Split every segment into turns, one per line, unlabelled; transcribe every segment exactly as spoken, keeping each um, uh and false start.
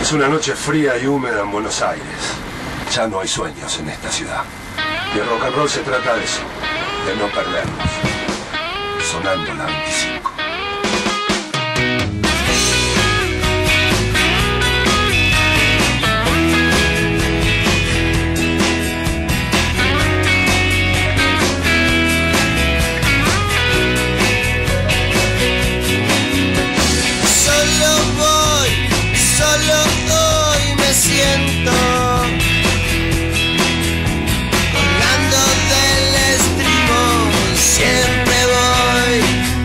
Es una noche fría y húmeda en Buenos Aires. Ya no hay sueños en esta ciudad. Y el rock and roll se trata de eso, de no perdernos. Sonando la veinticinco.
Siento colgando del estribo, siempre voy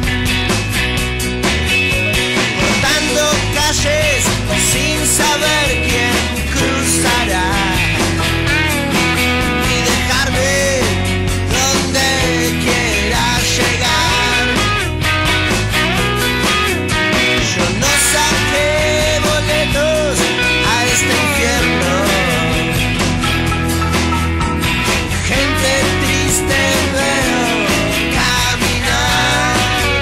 cortando calles sin saber quién cruzará y dejarme donde quiera llegar. Yo no saqué boletos a este infierno, gente triste veo caminar.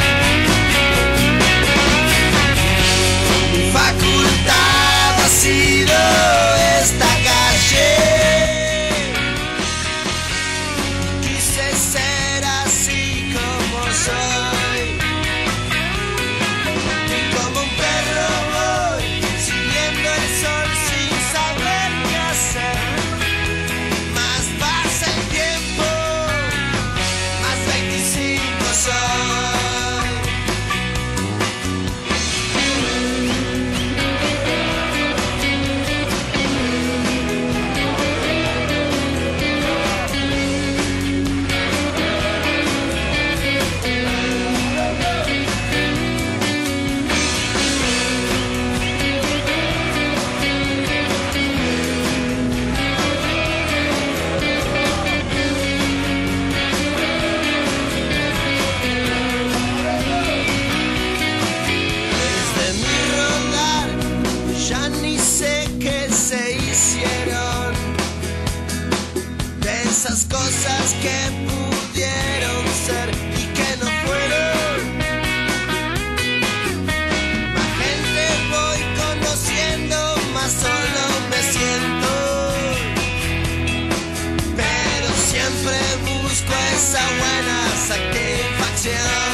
Mi facultad ha sido esta calle, quise ser así como soy, y como un perro voy siguiendo el sol sin saber qué hacer. Más pasa el tiempo, más veinticinco soy. Desde mi rodar ya ni sé qué se hicieron de esas cosas que pudieron ser y que no fueron. Más gente voy conociendo, más solo me siento, pero siempre busco esa buena satisfacción.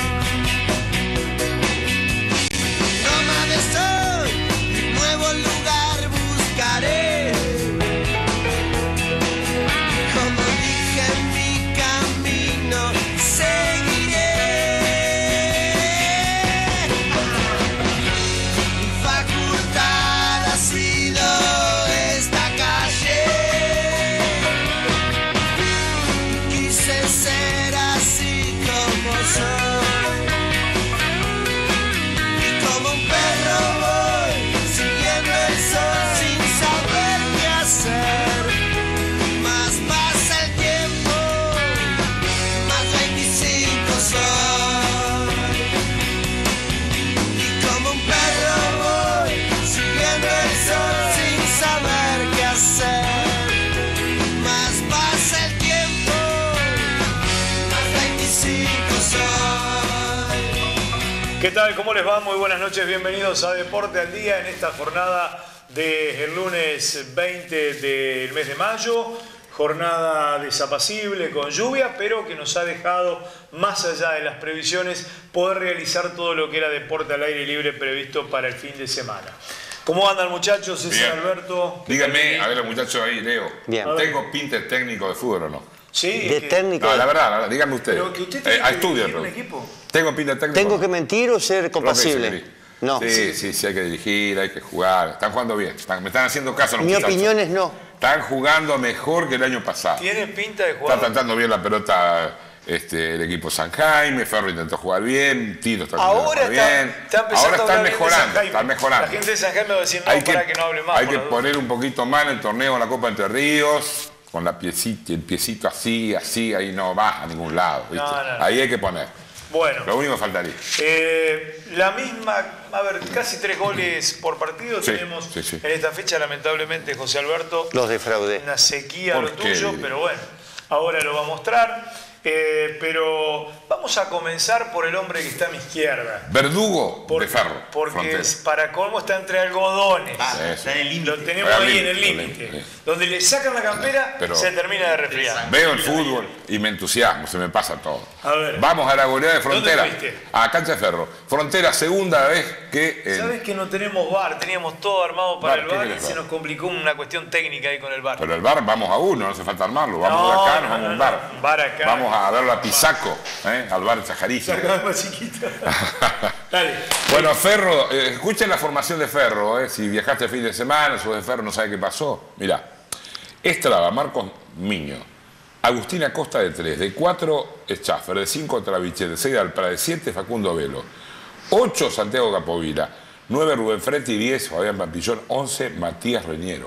Nómade soy, un nuevo lugar buscaré. Como dije, mi camino seguiré. Mi facultad ha sido esta calle, quise ser así como soy, y como un perro voy siguiendo el sol sin saber qué hacer. Más pasa el tiempo, más veinticinco soy, y como un perro voy siguiendo el sol sin saber qué hacer. Más pasa el tiempo, más veinticinco soy.
¿Qué tal? ¿Cómo les va? Muy buenas noches, bienvenidos a Deporte al Día en esta jornada del lunes veinte del mes de mayo. Jornada desapacible con lluvia, pero que nos ha dejado, más allá de las previsiones, poder realizar todo lo que era deporte al aire libre previsto para el fin de semana. ¿Cómo andan, muchachos? César,
Bien.
Alberto.
Díganme, a ver los muchachos ahí, Leo.
Bien.
¿Tengo pinta de técnico de fútbol o no?
Sí,
De
es que-
técnico.
No, la verdad, la verdad, díganme ustedes.
Pero que usted tiene
Eh,
que
a estudio,
dirigir un
pero.
equipo.
¿Tengo pinta de técnico?
¿Tengo
o
que
no?
mentir o ser compasible?
Lo que dice,
No.
Sí, sí, sí, hay que dirigir, hay que jugar. Están jugando bien. Están- me están haciendo caso los
Mi
muchachos.
opinión es no.
Están jugando mejor que el año pasado.
Tiene pinta de
Está
jugar.
tratando bien la pelota este, el equipo San Jaime. Ferro intentó jugar bien. Tito está
Ahora
jugando
está,
bien.
está empezando
Ahora
a
están
hablar bien de San
mejorando.
Jaime.
Están mejorando.
La gente de San Jaime va a decir, no,
hay
para
que,
que no hable más.
hay
por
que
la duda.
poner un poquito más en el torneo, en la Copa Entre Ríos, con la piecita, el piecito así, así, ahí no va a ningún lado. ¿viste?
No, no, no.
Ahí hay que poner.
Bueno,
Lo único que faltaría.
eh, la misma, a ver, casi tres goles por partido
Sí,
tenemos
sí, sí.
en esta fecha, lamentablemente, José Alberto.
Los defraudé.
Una sequía
¿Por
lo
qué,
tuyo,
Lili?
pero bueno, ahora lo va a mostrar. Eh, pero Vamos a comenzar por el hombre que está a mi izquierda.
Verdugo
Por-
de Ferro.
Porque
Frontera.
es, para colmo está entre algodones.
Ah,
Sí,
está en el límite.
Lo tenemos
Al
ahí en el
límite,
límite.
sí.
Donde le sacan la campera,
Pero-
se termina de resfriar.
Veo el fútbol y me entusiasmo, se me pasa todo.
A ver.
Vamos a la goleada de Frontera.
¿Dónde fuiste?
A Cancha de Ferro. Frontera, segunda vez que... eh,
¿Sabes que no tenemos bar? Teníamos todo armado para
Bar,
el
¿qué
bar y
querés
se
bar?
nos complicó una cuestión técnica ahí con el bar.
pero el bar vamos a uno, no hace falta armarlo. Vamos
No,
de acá, nos
no,
vamos a
no,
un bar.
no, bar acá.
Vamos a verlo a Pisaco, ¿eh? Al bar Chajariza.
Cada vez más chiquita. Dale.
Bueno, Ferro, eh, escuchen la formación de Ferro, eh, si viajaste el fin de semana, sos de Ferro, no sabe qué pasó. Mirá, Estrada, Marcos Miño, Agustín Acosta de tres, de cuatro Schaffer, de cinco Traviche, de seis Alpra, de siete Facundo Velo, ocho Santiago Capovila, nueve Rubén Fretti, diez Fabián Pampillón, once Matías Reñero.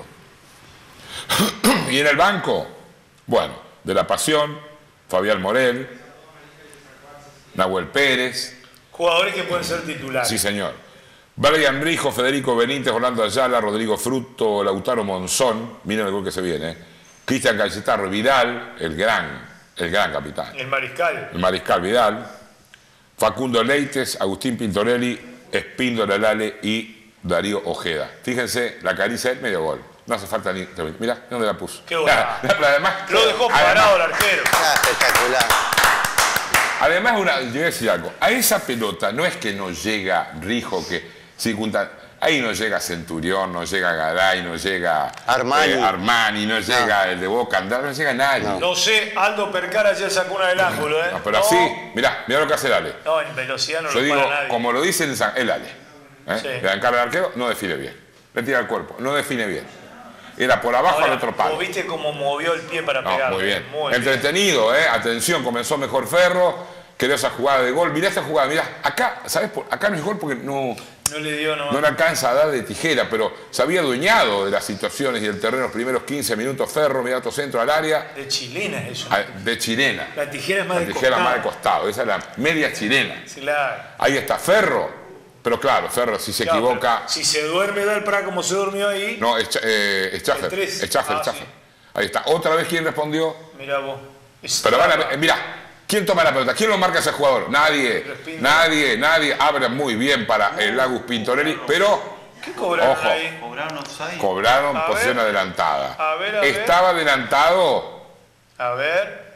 Y en el banco, bueno, de La Pasión, Fabián Morel, Nahuel Pérez,
Jugadores que pueden ser titulares.
sí señor, Brian Rijo, Federico Benítez, Orlando Ayala, Rodrigo Fruto, Lautaro Monzón, miren el gol que se viene, ¿eh? Cristian Cachetarro, Vidal, el gran, el gran capitán,
El mariscal.
el mariscal Vidal, Facundo Leites, Agustín Pintorelli, Espíndola Lale y Darío Ojeda. Fíjense, la caricia es medio gol. No hace falta ni... Mirá, ¿dónde la puso?
Qué bueno.
Además,
Lo dejó
además-
parado el arquero.
Ah, espectacular.
Además, una, yo voy a decir algo. A esa pelota no es que no llega Rijo, que circundan. Ahí no llega Centurión, no llega Garay, no llega
Armani.
eh, Armani, no llega el de Boca Andar, no llega nadie.
No sé, Aldo Percara ayer sacó una del ángulo, ¿eh?
No, pero así, mirá, mirá lo que hace el Ale.
No, en velocidad no
Yo
lo
digo,
para nadie.
como lo dice el, San- el Ale, ¿eh?
Sí.
Le encarga al arquero, no define bien. Le tira el cuerpo, no define bien. Era por abajo
Ahora,
al otro palo.
¿vos viste cómo movió el pie para
No,
pegar?
muy bien.
Muy bien.
Entretenido, ¿eh? Atención, comenzó mejor Ferro, creó esa jugada de gol. Mirá esta jugada, mirá, acá, ¿sabes? Por- Acá no es gol porque no,
No le dio nomás.
no le alcanza a dar de tijera, pero se había adueñado de las situaciones y del terreno los primeros quince minutos. Ferro, mirá otro centro al área,
De chilena es eso.
a- de chilena.
La tijera es más
La
de
tijera
costado.
más de costado, esa es la media chilena.
Sí, claro.
Ahí está Ferro, pero claro, Ferro si se
Claro,
equivoca...
pero Si se duerme Del Pra como se durmió ahí,
No, es, Cha- eh, es Schaffer,
El tres.
es Schaffer,
Ah,
es Schaffer.
sí.
Ahí está. Otra vez, ¿quién respondió?
mirá vos. Es
Pero van a
trampa.
ver, mira, ¿quién toma la pelota? ¿Quién lo marca a ese jugador? Nadie,
Respingo.
nadie, nadie. Abre muy bien para el Agus Pintorelli, pero
¿Qué cobraron
Ojo.
ahí?
Cobraron offside.
cobraron
A
posición
ver.
adelantada.
A ver, a ver.
Estaba adelantado.
A ver.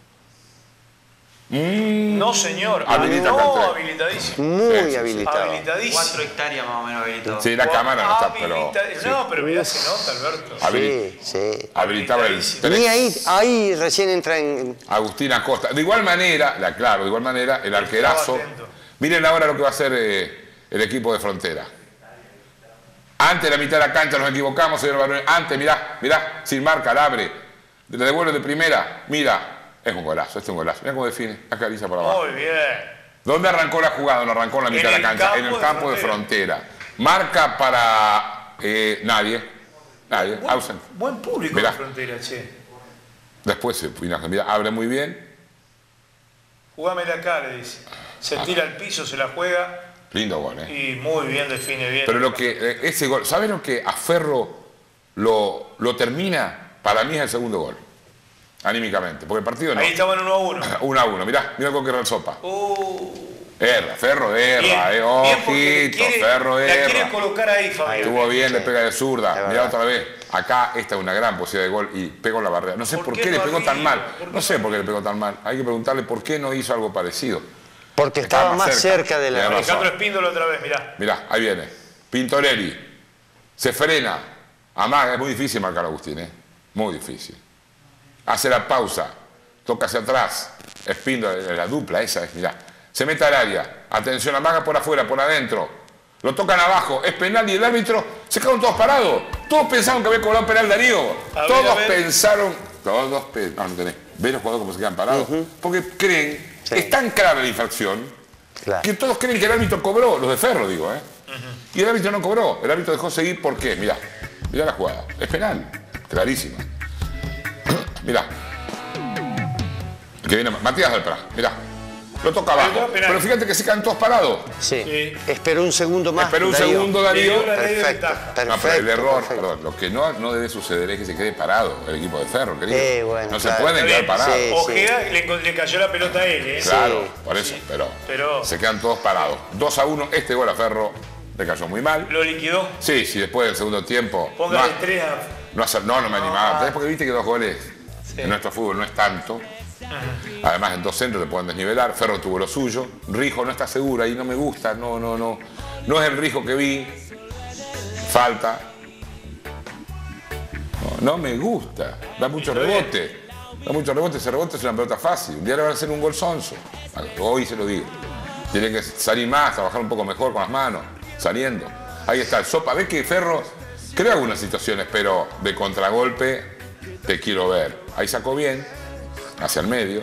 Mm,
No, señor.
Habilita
no,
Cantrell.
habilitadísimo.
Muy
Sí, sí, sí.
habilitado.
Habilitadísimo.
Cuatro hectáreas más o menos habilitado.
sí, la cámara no está, pero
Habilita-
sí.
No, pero mirá, se nota, Alberto.
Habili-
Sí, sí.
habilitaba el
habilitadísimo.
Ni
tres.
ahí, ahí recién entra en...
Agustín Acosta. De igual manera, la claro, de igual manera, el arquerazo.
atento.
Miren ahora lo que va a hacer eh, el equipo de Frontera. Antes de la mitad de la cancha nos equivocamos, señor Barone. Antes, mirá, mirá, sin marca, la abre. Le devuelve de primera, mira. Es un golazo, este es un golazo. Mira cómo define, acaricia por abajo.
Muy bien.
¿Dónde arrancó la jugada? No arrancó en la mitad
En
de la
el
cancha,
campo
en el
de
campo de Frontera. Marca para eh, nadie. Nadie,
Buen,
ausent.
buen público
Mirá.
de Frontera, che.
Después se mira, abre muy bien.
Jugámela acá, le dice. Se tira al piso, se la juega
Lindo gol, ¿eh?
y muy bien define bien.
Pero lo que, eh, ese gol, ¿saben lo que a Ferro lo, lo termina? Para mí es el segundo gol, anímicamente, porque el partido no.
Ahí estaban uno a uno.
uno a uno, mirá, mirá el gol que erra el Sopa.
Uh,
Erra, Ferro erra,
bien,
eh,
bien porque
ojito,
quiere-
Ferro
la quiere
erra.
colocar ahí, Fabián.
Estuvo bien, le
Sí.
pega de
Es
zurda, mirá
verdad.
otra vez. Acá esta es una gran posibilidad de gol y pegó en la barrera. No sé
¿Por
por,
qué
qué, le
no
pegó
arriba?
tan mal.
¿Por qué
No sé por qué le pegó tan mal. Hay que preguntarle por qué no hizo algo parecido.
Porque
Estaba
estaba
más
más
cerca.
cerca de la...
Tiene razón.
Alejandro Espíndola otra vez, mirá.
Mirá, ahí viene. Pintorelli. Se frena. Amaga, es muy difícil marcar a Agustín, ¿eh? Muy difícil. Hace la pausa. Toca hacia atrás. Espíndola, la dupla esa es, mirá. Se mete al área. Atención, amaga por afuera, por adentro. Lo tocan abajo. Es penal y el árbitro. Se quedaron todos parados. Todos pensaron que había cobrado penal Darío.
A ver,
todos
a ver.
pensaron. Todos pensaron. No, no tenés. ¿Ves los jugadores cómo se quedan parados? Porque creen.
Sí.
Es tan clara la infracción.
Claro.
Que todos creen que el árbitro cobró, los de Ferro digo, ¿eh? Y el árbitro no cobró, el árbitro dejó seguir, ¿por qué? Mirá, mirá la jugada, es penal, clarísima. Mirá. Que viene Matías del Prat, mirá. lo toca abajo.
Pero,
Pero fíjate que se quedan todos parados.
Sí.
Sí.
Esperó un segundo más.
Esperó un
Darío.
segundo, Darío.
Le dio la ley de
Perfecto,
ventaja.
perfecto.
No, pero el error,
perfecto.
perdón, lo que no, no debe suceder es que se quede parado el equipo de Ferro, querido.
Eh, bueno,
no se
claro.
pueden
Está
quedar
bien.
parados.
Sí.
Ojeda le, le cayó la pelota a él, ¿eh?
Claro,
Sí.
por eso, pero,
Pero-
se quedan todos parados. dos a uno, este gol a Ferro le cayó muy mal.
Lo liquidó.
Sí, sí, después del segundo tiempo.
Póngale
no,
tres a...
no, hacer- no, no me animaba.
Ah.
¿Sabés? Porque viste que dos goles
Sí.
en nuestro fútbol no es tanto. Además, en dos centros te pueden desnivelar. Ferro tuvo lo suyo. Rijo no está seguro, ahí no me gusta. No, no, no. No es el Rijo que vi. Falta. No, no me gusta. Da mucho
Está bien.
rebote. Da mucho rebote. Ese rebote es una pelota fácil. Un día le van a hacer un gol sonso. Hoy se lo digo. Tiene que salir más, trabajar un poco mejor con las manos. Saliendo. Ahí está el Sopa. Ves que Ferro crea algunas situaciones, pero de contragolpe te quiero ver. Ahí sacó bien. Hacia el medio.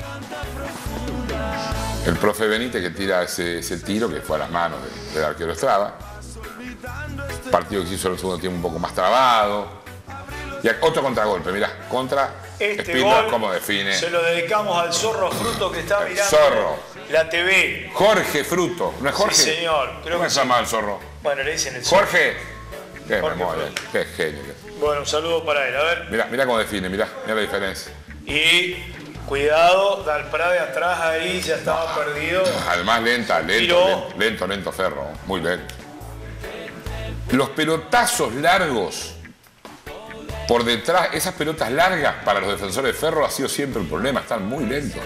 El profe Benítez que tira ese, ese tiro que fue a las manos de- del arquero Estrada. Partido que se hizo en el segundo tiempo un poco más trabado. Y otro contragolpe, mirá, contra
Este
Espíndola,
gol
cómo define.
se lo dedicamos al Zorro Fruto que está
El
mirando
Zorro.
la T V.
Jorge Fruto, ¿no es Jorge?
Sí, señor. Creo
¿Cómo
que
se
sí.
llama el zorro?
Bueno, le dicen el Zorro.
Jorge. Qué
Jorge
memoria,
Fruto.
qué genio.
Bueno, un saludo para él. A ver.
Mirá, mirá cómo define, mirá, mirá la diferencia.
Y cuidado, Dalprade atrás ahí ya estaba perdido.
Además lenta, lento,
Tiró.
lento, lento, lento Ferro, muy lento. Los pelotazos largos por detrás, esas pelotas largas para los defensores de Ferro ha sido siempre un problema, están muy lentos.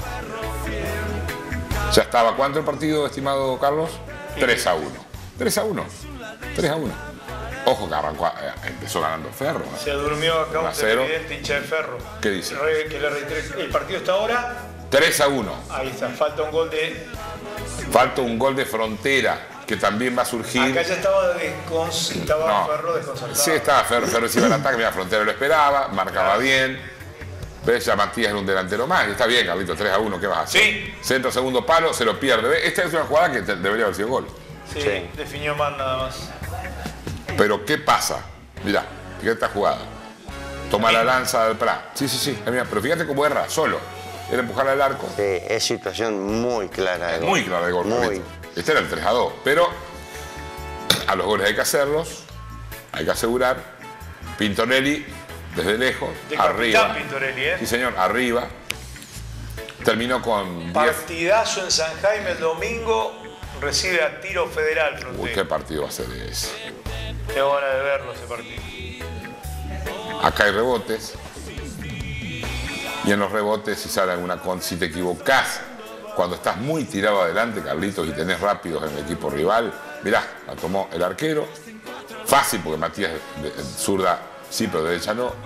Ya estaba, ¿cuánto el partido, estimado Carlos? tres a uno. tres a uno. tres a uno. Ojo que arrancó, eh, empezó ganando Ferro. ¿no?
Se durmió acá
uno a
un
cero.
televidente hincha de Ferro.
¿Qué dice?
Re- Que le reitere- el partido está ahora.
tres a uno.
Ahí está, falta un gol de.
Falta un gol de Frontera que también va a surgir.
Acá ya estaba, descon... estaba
No.
Ferro desconcertado.
Sí, estaba Ferro, Ferro iba al ataque, mira, Frontera lo esperaba, marcaba bien. Ves, ya Matías era un delantero más, y está bien, Carlito, tres a uno, ¿qué vas a hacer?
Sí.
Centro, segundo palo, se lo pierde. ¿Ves? Esta es una jugada que te- debería haber sido gol.
Sí,
Sí.
definió mal nada más.
Pero ¿qué pasa? Mirá, fíjate esta jugada. Toma la lanza del Prat. Sí, sí, sí, mira, pero fíjate cómo erra, solo. Era empujarla al arco.
Sí, es situación muy clara de gol.
Muy clara de gol,
Muy.
Carlito. Este era el tres a dos, pero a los goles hay que hacerlos, hay que asegurar. Pintonelli, desde lejos,
De
arriba.
capitán Pintorelli, ¿eh?
Sí, señor, arriba. Terminó con diez.
Partidazo en San Jaime el domingo. Recibe a tiro federal,
Uy,
Frontera.
qué partido va a ser ese.
Tengo ganas de verlo ese partido.
Acá hay rebotes. Y en los rebotes, si sale alguna con, si te equivocás, cuando estás muy tirado adelante, Carlitos, y tenés rápidos en el equipo rival, mirá, la tomó el arquero. Fácil, porque Matías de, de zurda sí, pero de derecha no.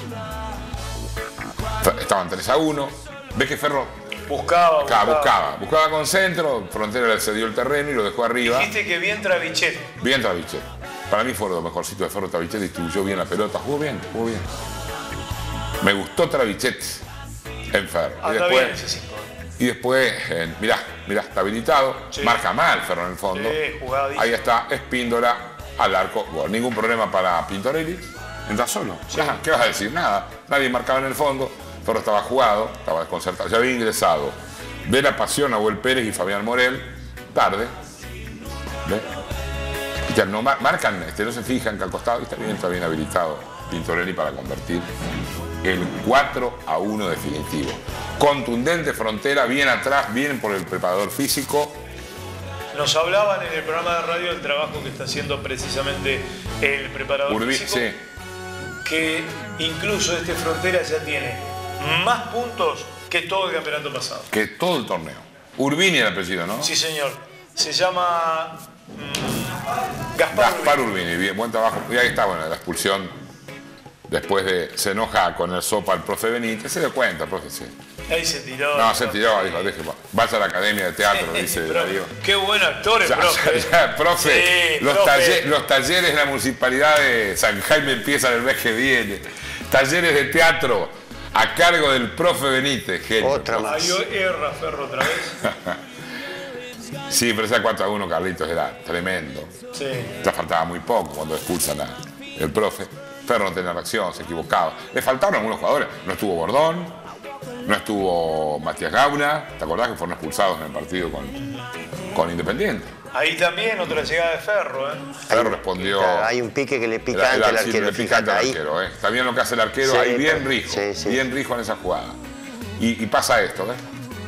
Estaban tres a uno. ¿Ves que Ferro
Buscaba,
buscaba,
buscaba.
buscaba? Buscaba con centro, Frontera le cedió el terreno y lo dejó arriba.
Dijiste que bien Travichet.
Bien Travichet. Para mí fue lo mejorcito de Ferro. Travichet distribuyó bien la pelota. Jugó bien, jugó bien. Me gustó Travichet en Ferro. Y
Anda bien
después,
ese cinco.
y después eh, mirá, mirá, está habilitado.
Sí.
Marca mal Ferro en el fondo.
Sí, jugadísimo.
Ahí está, Espíndola al arco. Bueno, ningún problema para Pintorelli. Entra solo. Ajá, ¿qué vas a decir? Nada. Nadie marcaba en el fondo. Ferro estaba jugado, estaba desconcertado. Ya había ingresado de la Pasión a Nahuel Pérez y Fabián Morel. Tarde. ¿Ves? Ya no mar- marcan, este, no se fijan que al costado, y está bien, está bien habilitado Pintorelli para convertir el cuatro a uno definitivo. Contundente Frontera, bien atrás, bien por el preparador físico.
Nos hablaban en el programa de radio del trabajo que está haciendo precisamente el preparador
Urbi,
físico,
sí.
que incluso este Frontera ya tiene más puntos que todo el campeonato pasado.
Que todo el torneo. Urbini era el apellido, ¿no?
Sí, señor. Se llama mm, Gaspar,
Gaspar
Urbini.
Urbini, bien, buen trabajo. Y ahí está, bueno, la expulsión. Después de, se enoja con el sopa el profe Benítez, se dio cuenta, profe, sí.
Ahí se tiró.
No, se tiró, dijo, deje, vaya a la academia de teatro, dice
Pero
Darío.
qué buen actor el
Ya,
profe.
ya, ya, profe,
Sí,
los,
profe.
taller- los talleres de la municipalidad de San Jaime empiezan el mes que viene. Talleres de teatro a cargo del profe Benítez, genio.
Otra más.
Ahí erra Ferro otra vez.
Sí, pero ese cuatro a uno, Carlitos, era tremendo.
Sí.
Ya faltaba muy poco cuando expulsan a el profe. Ferro no tenía reacción, se equivocaba. Le faltaron algunos jugadores. No estuvo Bordón, No estuvo Matías Gauna, ¿te acordás que fueron expulsados en el partido con, con Independiente?
Ahí también otra llegada de Ferro, ¿eh?
Ferro respondió...
Claro, hay un pique que le pica
el, el,
al
sí,
arquero.
le pica al
ahí.
arquero, ¿eh? Está bien lo que hace el arquero,
Sí,
ahí bien
pero-
rijo,
sí, sí.
bien rijo en esa jugada. Y, y pasa esto, ¿ves?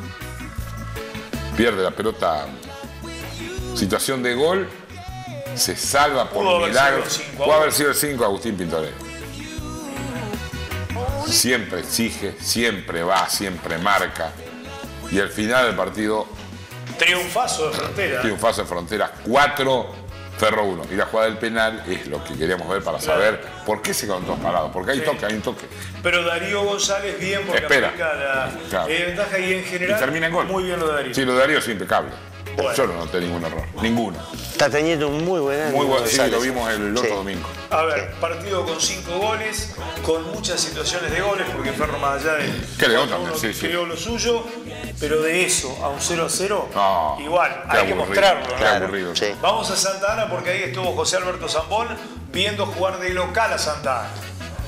Pierde la pelota, situación de gol, se salva por
Pudo haber
milagro.
sido el cinco a
Pudo haber
uno.
sido el cinco Agustín Pintorelli. Siempre exige, siempre va, siempre marca. Y al final del partido,
Triunfazo de Frontera.
triunfazo de Fronteras, cuatro, Ferro uno. Y la jugada del penal es lo que queríamos ver para saber por qué se quedaron todos parados. Porque hay
Sí.
toque, hay un toque.
Pero Darío González bien porque
Espera.
aplica la
Claro.
eh, ventaja y en general
Y termina en gol.
muy bien lo de Darío.
Sí, lo de Darío es impecable.
Bueno.
Yo no noté ningún error, ninguno.
Está teniendo un muy buen año.
Muy bueno, sí,
González.
lo vimos el otro
Sí.
domingo.
A ver, partido con cinco goles, con muchas situaciones de goles, porque Ferro más allá de
Que León
cuatro a uno
también, sí, sí.
creó lo suyo, pero de eso a un cero a cero,
No,
igual,
qué
hay que
aburrido,
mostrarlo.
qué
¿no?
aburrido.
Sí.
Vamos a Santa Ana porque ahí estuvo José Alberto Zambón viendo jugar de local a Santa Ana.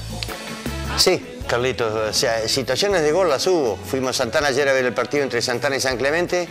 Sí, Carlitos, o sea, situaciones de gol las hubo. Fuimos a Santana ayer a ver el partido entre Santana y San Clemente,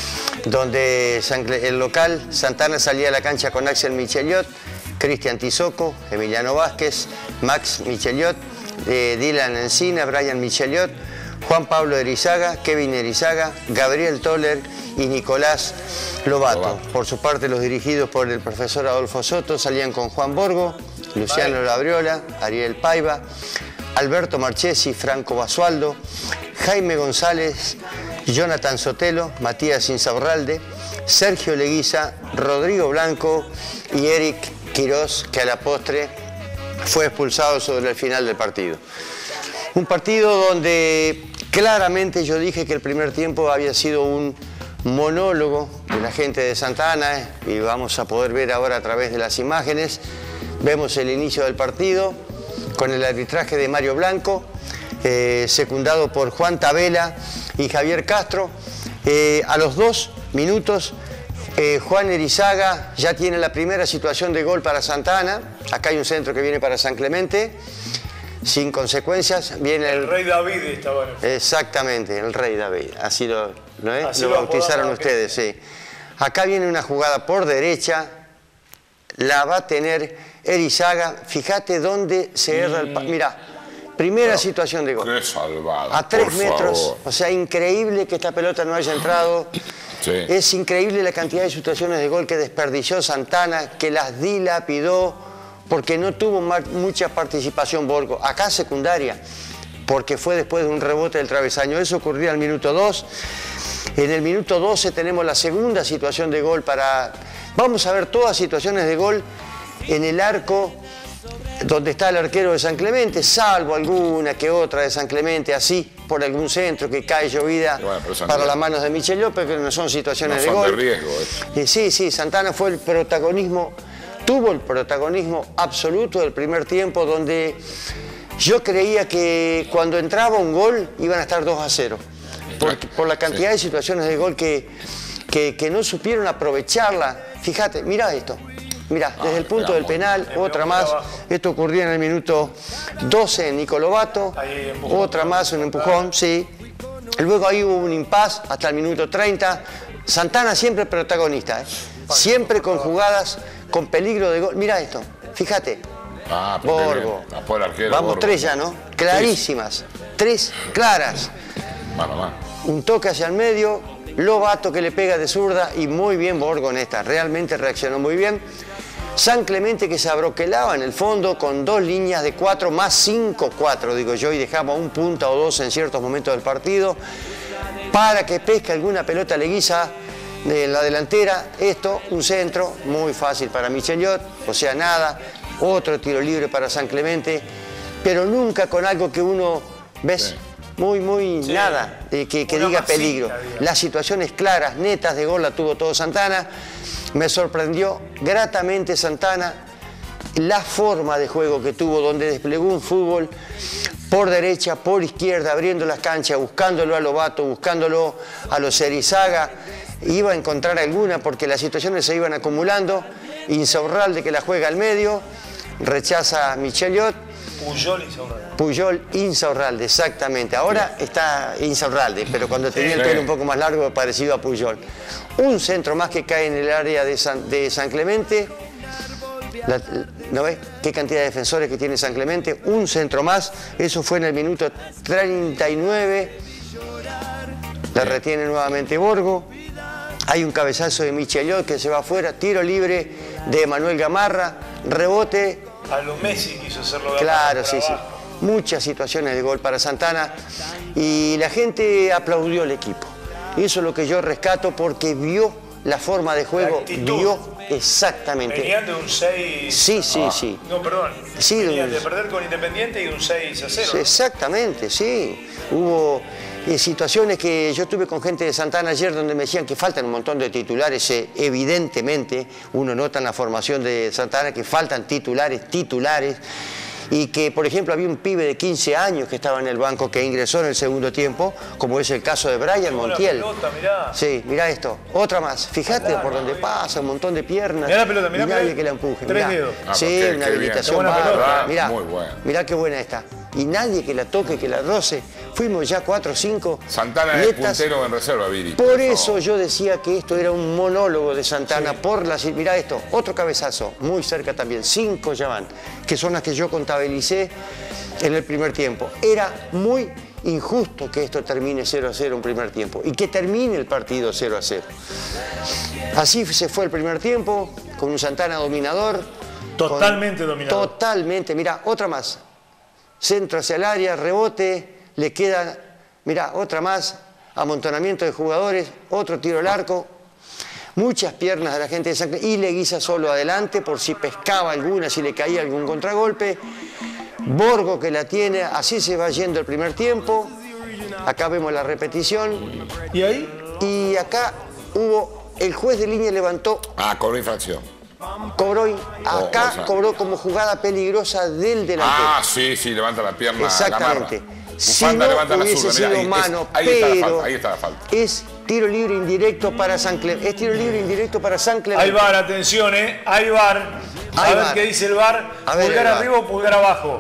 donde San Cle- el local, Santana salía a la cancha con Axel Micheliot, Cristian Tizoco, Emiliano Vázquez, Max Micheliot, eh, Dylan Encina, Brian Micheliot, Juan Pablo Erizaga, Kevin Erizaga, Gabriel Toller y Nicolás Lobato.
Lobato.
Por su parte, los dirigidos por el profesor Adolfo Soto salían con Juan Borgo, Luciano Labriola, Ariel Paiva, Alberto Marchesi, Franco Basualdo, Jaime González, Jonathan Sotelo, Matías Insaurralde, Sergio Leguiza, Rodrigo Blanco y Eric Quirós, que a la postre fue expulsado sobre el final del partido. Un partido donde claramente yo dije que el primer tiempo había sido un monólogo de la gente de Santa Ana, eh, y vamos a poder ver ahora a través de las imágenes. Vemos el inicio del partido con el arbitraje de Mario Blanco, eh, secundado por Juan Tabela y Javier Castro. Eh, a los dos minutos, eh, Juan Erizaga ya tiene la primera situación de gol para Santa Ana. Acá hay un centro que viene para San Clemente, sin consecuencias. Viene el,
El Rey David estaba en el...
Exactamente, el Rey David. Así lo, lo, ¿eh?
Así
lo
lo
bautizaron
apodamos
ustedes, sí. Acá viene una jugada por derecha, la va a tener Erizaga. Fíjate dónde se erra el... Mirá, primera situación de gol.
Qué salvado.
A tres
por
metros,
favor.
o sea, increíble que esta pelota no haya entrado.
Sí.
Es increíble la cantidad de situaciones de gol que desperdició Santana, que las dilapidó, porque no tuvo ma- mucha participación Borgo. Acá secundaria, porque fue después de un rebote del travesaño. Eso ocurría al minuto dos. En el minuto doce tenemos la segunda situación de gol para... Vamos a ver todas situaciones de gol en el arco donde está el arquero de San Clemente, salvo alguna que otra de San Clemente, así por algún centro que cae llovida
Bueno, pero eso
para
no-
las manos de Michel López, que no son situaciones
No
de
son
gol.
de riesgo, eh.
Eh, sí, sí, Santana fue el protagonismo, tuvo el protagonismo absoluto del primer tiempo, donde yo creía que cuando entraba un gol iban a estar dos a cero, por, por la cantidad de situaciones de gol que, que, que no supieron aprovecharla. Fíjate, mira esto. Mira, desde el punto del penal, otra más. Esto ocurría en el minuto doce en Nico Lobato.
Ahí empujón.
Otra más, un empujón, sí. Luego ahí hubo un impas hasta el minuto treinta. Santana siempre protagonista, ¿eh? Siempre con jugadas con peligro de gol. Mira esto, fíjate.
Ah, pero qué
Borgo.
bien. Tapó el arquero,
Vamos
Borgo.
tres ya, ¿no? Clarísimas. Tres claras.
Mano a mano.
Un toque hacia el medio, Lobato que le pega de zurda y muy bien Borgo en esta. Realmente reaccionó muy bien. San Clemente que se abroquelaba en el fondo con dos líneas de cuatro más cinco cuatro, digo yo, y dejaba un punta o dos en ciertos momentos del partido para que pesque alguna pelota Leguiza en la delantera. Esto, un centro muy fácil para Micheliot, o sea, nada. Otro tiro libre para San Clemente, pero nunca con algo que uno, ¿ves?
Sí.
Muy, muy
Sí.
nada, eh, que, que
Una
diga
masita,
peligro.
digamos.
Las situaciones claras, netas de gol la tuvo todo Santana. Me sorprendió gratamente Santana la forma de juego que tuvo, donde desplegó un fútbol por derecha, por izquierda, abriendo las canchas, buscándolo a Lobato, buscándolo a los Erizaga. Iba a encontrar alguna porque las situaciones se iban acumulando. Insaurralde que la juega al medio, rechaza a Micheliot.
Puyol Insaurralde.
Puyol Insaurralde, exactamente. Ahora sí. Está Insaurralde, pero cuando tenía sí, el pelo sí. un poco más largo, parecido a Puyol. Un centro más que cae en el área de San, de San Clemente. La, ¿No ves qué cantidad de defensores que tiene San Clemente? Un centro más, eso fue en el minuto treinta y nueve. La retiene nuevamente Borgo. Hay un cabezazo de Micheliot que se va afuera. Tiro libre de Manuel Gamarra. Rebote.
A lo Messi quiso hacerlo.
Claro, sí, sí. Muchas situaciones de gol para Santana. Y la gente aplaudió al equipo. Y eso es lo que yo rescato porque vio la forma de juego. Vio exactamente.
Venían de un seis.
Sí, sí, ah. sí.
No, perdón.
Sí,
Venían de perder con Independiente y un seis a cero.
Sí, exactamente, sí. Hubo eh, situaciones que yo estuve con gente de Santana ayer donde me decían que faltan un montón de titulares. Eh, evidentemente, uno nota en la formación de Santana que faltan titulares, titulares. Y que, por ejemplo, había un pibe de quince años que estaba en el banco que ingresó en el segundo tiempo, como es el caso de Brian Montiel.
Pelota, mirá.
Sí, mirá esto. Otra más. Fíjate claro, por donde pasa, un montón de piernas.
Mirá la pelota, mirá.
Y nadie que la empuje.
Tres
mirá.
dedos.
Ah,
sí,
qué,
una
qué
habilitación
bárbara.
Mirá,
muy buena.
Mirá qué buena está. Y nadie que la toque, que la roce. Fuimos ya cuatro o cinco.
Santana es puntero en reserva, Viri.
Por eso yo decía que esto era un monólogo de Santana sí. por la... Mirá esto, otro cabezazo, muy cerca también. Cinco ya van, que son las que yo contabilicé en el primer tiempo. Era muy injusto que esto termine cero a cero en primer tiempo y que termine el partido cero a cero. Así se fue el primer tiempo, con un Santana dominador.
Totalmente
con...
dominador.
Totalmente, mirá, otra más. Centro hacia el área, rebote, le queda, mirá, otra más, amontonamiento de jugadores, otro tiro al arco, muchas piernas de la gente de San Clemente y Leguiza solo adelante por si pescaba alguna, si le caía algún contragolpe. Borgo que la tiene, así se va yendo el primer tiempo. Acá vemos la repetición.
¿Y ahí?
Y acá hubo, el juez de línea levantó.
Ah, cobró infracción.
Cobró, acá oh, o sea. cobró como jugada peligrosa del delantero.
Ah, sí, sí, levanta la pierna.
Exactamente.
La
si no
levanta
hubiese
la
sido
Mirá,
mano,
es, ahí
pero
está la falta, ahí está la falta.
Es tiro libre indirecto para San Clemente. Es tiro libre indirecto para San Clemente.
Ahí va, atención, ¿eh? Ahí va. A
Ahí
ver
bar.
qué dice el V A R.
A ver,
pulgar
el
arriba o pulgar abajo.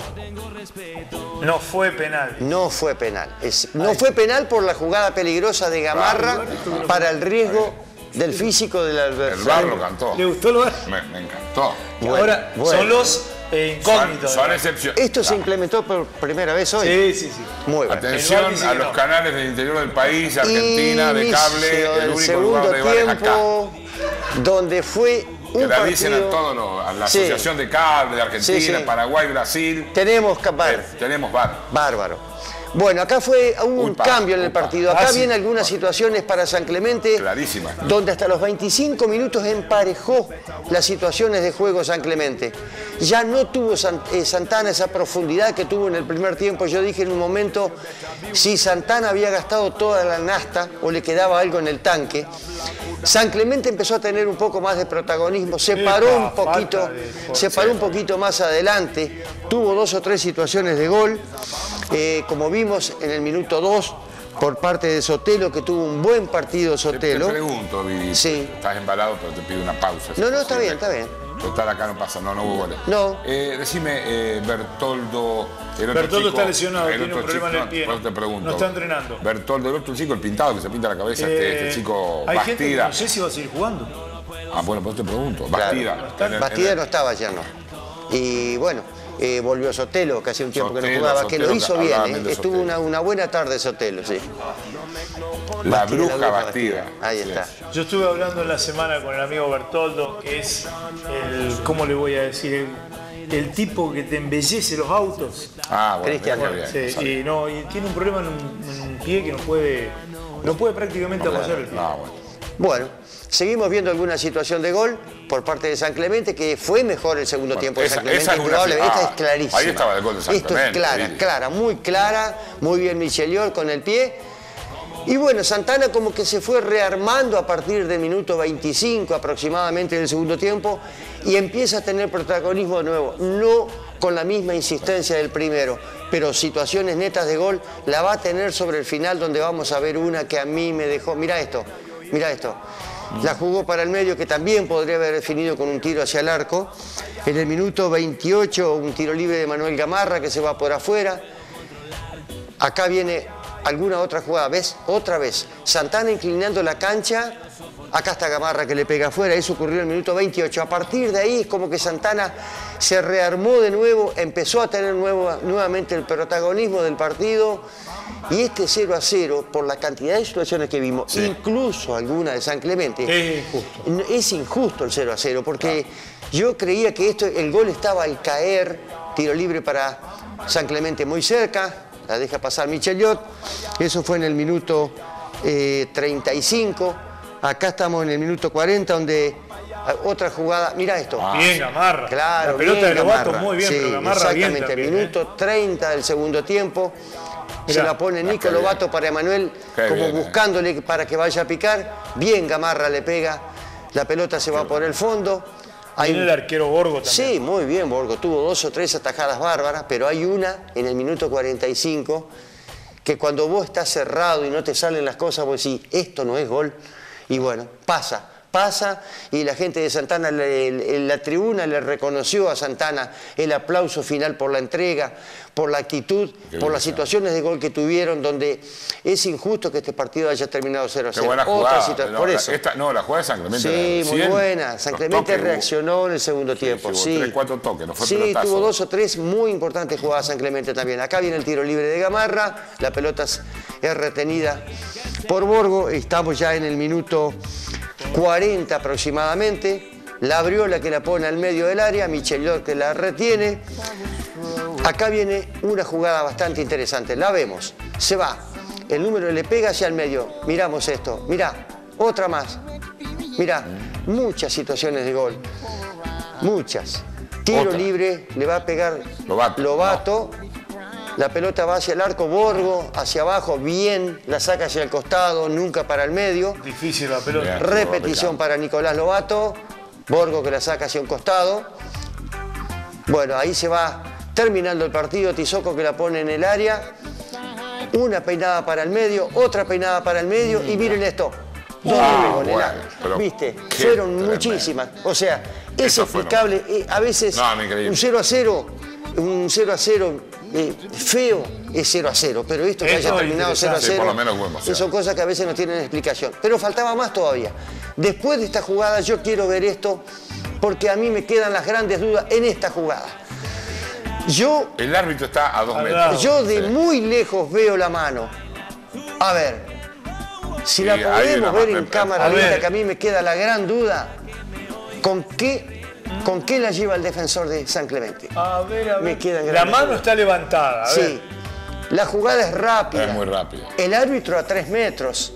No fue penal.
No fue penal. Es, no Ahí. fue penal por la jugada peligrosa de Gamarra ah, para el riesgo del físico del adversario.
El V A R lo cantó.
¿Le gustó el V A R?
Me, me encantó.
Bueno, ahora son bueno. los eh, incógnitos.
Son, son excepciones.
Esto claro. se implementó por primera vez hoy.
Sí, sí, sí.
Muy bien.
Atención a los canales del interior del país, Argentina,
Inicio
de cable, el único
segundo
lugar de V A R es acá.
Donde fue un
que la
partido...
dicen a todo lo, a la Asociación sí. de Cable de Argentina, sí, sí. Paraguay, Brasil.
Tenemos V A R.
Eh, tenemos V A R.
Bárbaro. Bueno, acá fue un uy, pa, cambio en el partido. Acá ah, vienen sí, algunas pa. situaciones para San Clemente.
Clarísimas.
Donde hasta los veinticinco minutos emparejó las situaciones de juego San Clemente. Ya no tuvo San, eh, Santana esa profundidad que tuvo en el primer tiempo. Yo dije en un momento, si Santana había gastado toda la nafta o le quedaba algo en el tanque, San Clemente empezó a tener un poco más de protagonismo, se paró un poquito, se paró un poquito más adelante, tuvo dos o tres situaciones de gol, eh, como vimos en el minuto dos por parte de Sotelo, que tuvo un buen partido Sotelo.
Te, te pregunto, Vidi,
sí.
estás embalado, pero te pido una pausa.
No, no, está bien, está bien.
Total, acá no pasa, no, no hubo goles.
No.
Eh, decime, eh, Bertoldo... El otro
Bertoldo
chico,
está lesionado,
el
tiene un problema
chico,
en el pie.
No, te pregunto.
No está entrenando.
Bertoldo, el otro chico, el pintado que se pinta la cabeza,
eh,
este, este chico
hay
Bastida.
Gente que no sé si va a seguir jugando.
Ah, bueno, pues te pregunto.
Claro.
Bastida.
No en el, Bastida en el... no estaba ayer, no. Y bueno, eh, volvió Sotelo, que hacía un tiempo Sotelo, que no jugaba, Sotelo, que lo hizo bien. Eh. Estuvo una, una buena tarde Sotelo, sí.
La
Bastida,
bruja
la
Bastida.
Bastida. Ahí sí. está.
Yo estuve hablando en la semana con el amigo Bertoldo, que es el, ¿cómo le voy a decir? El, el tipo que te embellece los autos.
Ah, bueno,
Cristian.
bien,
sí, y, no, y tiene un problema en un, en un pie que no puede, no puede prácticamente no, apoyar el pie.
No, bueno.
Bueno, seguimos viendo alguna situación de gol por parte de San Clemente, que fue mejor el segundo bueno, tiempo de esa, San Clemente. Esa es probable, ah, esta es clarísima.
Ahí estaba el gol de San
Esto
Clemente.
Esto es clara,
sí.
clara, muy clara, muy bien Micheliot con el pie. Y bueno, Santana como que se fue rearmando a partir del minuto veinticinco aproximadamente del segundo tiempo y empieza a tener protagonismo de nuevo, no con la misma insistencia del primero, pero situaciones netas de gol la va a tener sobre el final, donde vamos a ver una que a mí me dejó, mira esto, mira esto, La jugó para el medio, que también podría haber definido con un tiro hacia el arco. En el minuto veintiocho, un tiro libre de Manuel Gamarra que se va por afuera. Acá viene alguna otra jugada, ¿ves? Otra vez. Santana inclinando la cancha. Acá está Gamarra que le pega afuera. Eso ocurrió en el minuto veintiocho. A partir de ahí es como que Santana se rearmó de nuevo, empezó a tener nuevo, nuevamente el protagonismo del partido. Y este cero a cero, por la cantidad de situaciones que vimos, sí, incluso alguna de San Clemente,
es injusto,
es injusto el cero a cero, porque claro, yo creía que esto, el gol estaba al caer, tiro libre para San Clemente muy cerca, la deja pasar Micheliot, eso fue en el minuto eh, treinta y cinco, acá estamos en el minuto cuarenta, donde otra jugada, mira esto.
Ah, bien Gamarra.
Claro,
la pelota
bien
de Lobato
Gamarra.
muy bien,
Sí,
pero Gamarra
exactamente,
bien también,
minuto
¿eh?
treinta del segundo tiempo.
Mirá,
se la pone Nico Lobato para Emanuel, como
bien,
buscándole eh. para que vaya a picar. Bien Gamarra le pega, la pelota se va por el fondo.
Hay un... el arquero Borgo también.
Sí, muy bien Borgo, tuvo dos o tres atajadas bárbaras, pero hay una en el minuto cuarenta y cinco que cuando vos estás cerrado y no te salen las cosas, vos decís, esto no es gol. Y bueno, pasa. Pasa y la gente de Santana, en la tribuna le reconoció a Santana el aplauso final por la entrega, por la actitud, Qué por las situaciones de gol que tuvieron, donde es injusto que este partido haya terminado cero a cero.
Qué buena jugada.
Otra
no,
por eso.
Esta, no, la jugada de San Clemente.
Sí, muy
cien,
buena. San Clemente reaccionó en el segundo
sí,
tiempo.
Sí,
sí.
tres, cuatro toques, no fue
sí
pelotazo.
Tuvo dos o tres muy importantes jugadas San Clemente también. Acá viene el tiro libre de Gamarra, la pelota es retenida por Borgo, estamos ya en el minuto cuarenta aproximadamente, la Briola que la pone al medio del área, Micheliot que la retiene. Acá viene una jugada bastante interesante, la vemos, se va, el número le pega hacia el medio, miramos esto, mirá, otra más, mirá, muchas situaciones de gol, muchas. Tiro otra. libre, le va a pegar
Lobato.
Lobato. No. La pelota va hacia el arco, Borgo hacia abajo, bien, la saca hacia el costado, nunca para el medio.
Difícil la pelota.
Repetición para Nicolás Lobato, Borgo que la saca hacia un costado. Bueno, ahí se va terminando el partido, Tizocco que la pone en el área. Una peinada para el medio, otra peinada para el medio y miren esto. ¿Dónde
ah,
pegó en el
bueno,
área? ¿Viste? Fueron tremendo. Muchísimas. O sea, es
Eso
explicable.
No.
A veces
no,
un cero a cero, un cero a cero Eh, feo es cero a cero, pero esto que
Esto
haya terminado cero a cero,
sí, por lo menos bueno, o sea.
son cosas que a veces no tienen explicación. Pero faltaba más todavía. Después de esta jugada yo quiero ver esto porque a mí me quedan las grandes dudas en esta jugada. Yo,
el árbitro está a dos metros.
Yo de
sí.
muy lejos veo la mano. A ver, si sí, la podemos ver en cámara lenta, que a mí me queda la gran duda, ¿con qué ¿Con qué la lleva el defensor de San Clemente?
A ver, a ver.
Me quedan
la mano
dudas.
está levantada. A
sí,
ver.
La jugada es rápida.
Es muy rápida.
El árbitro a tres metros.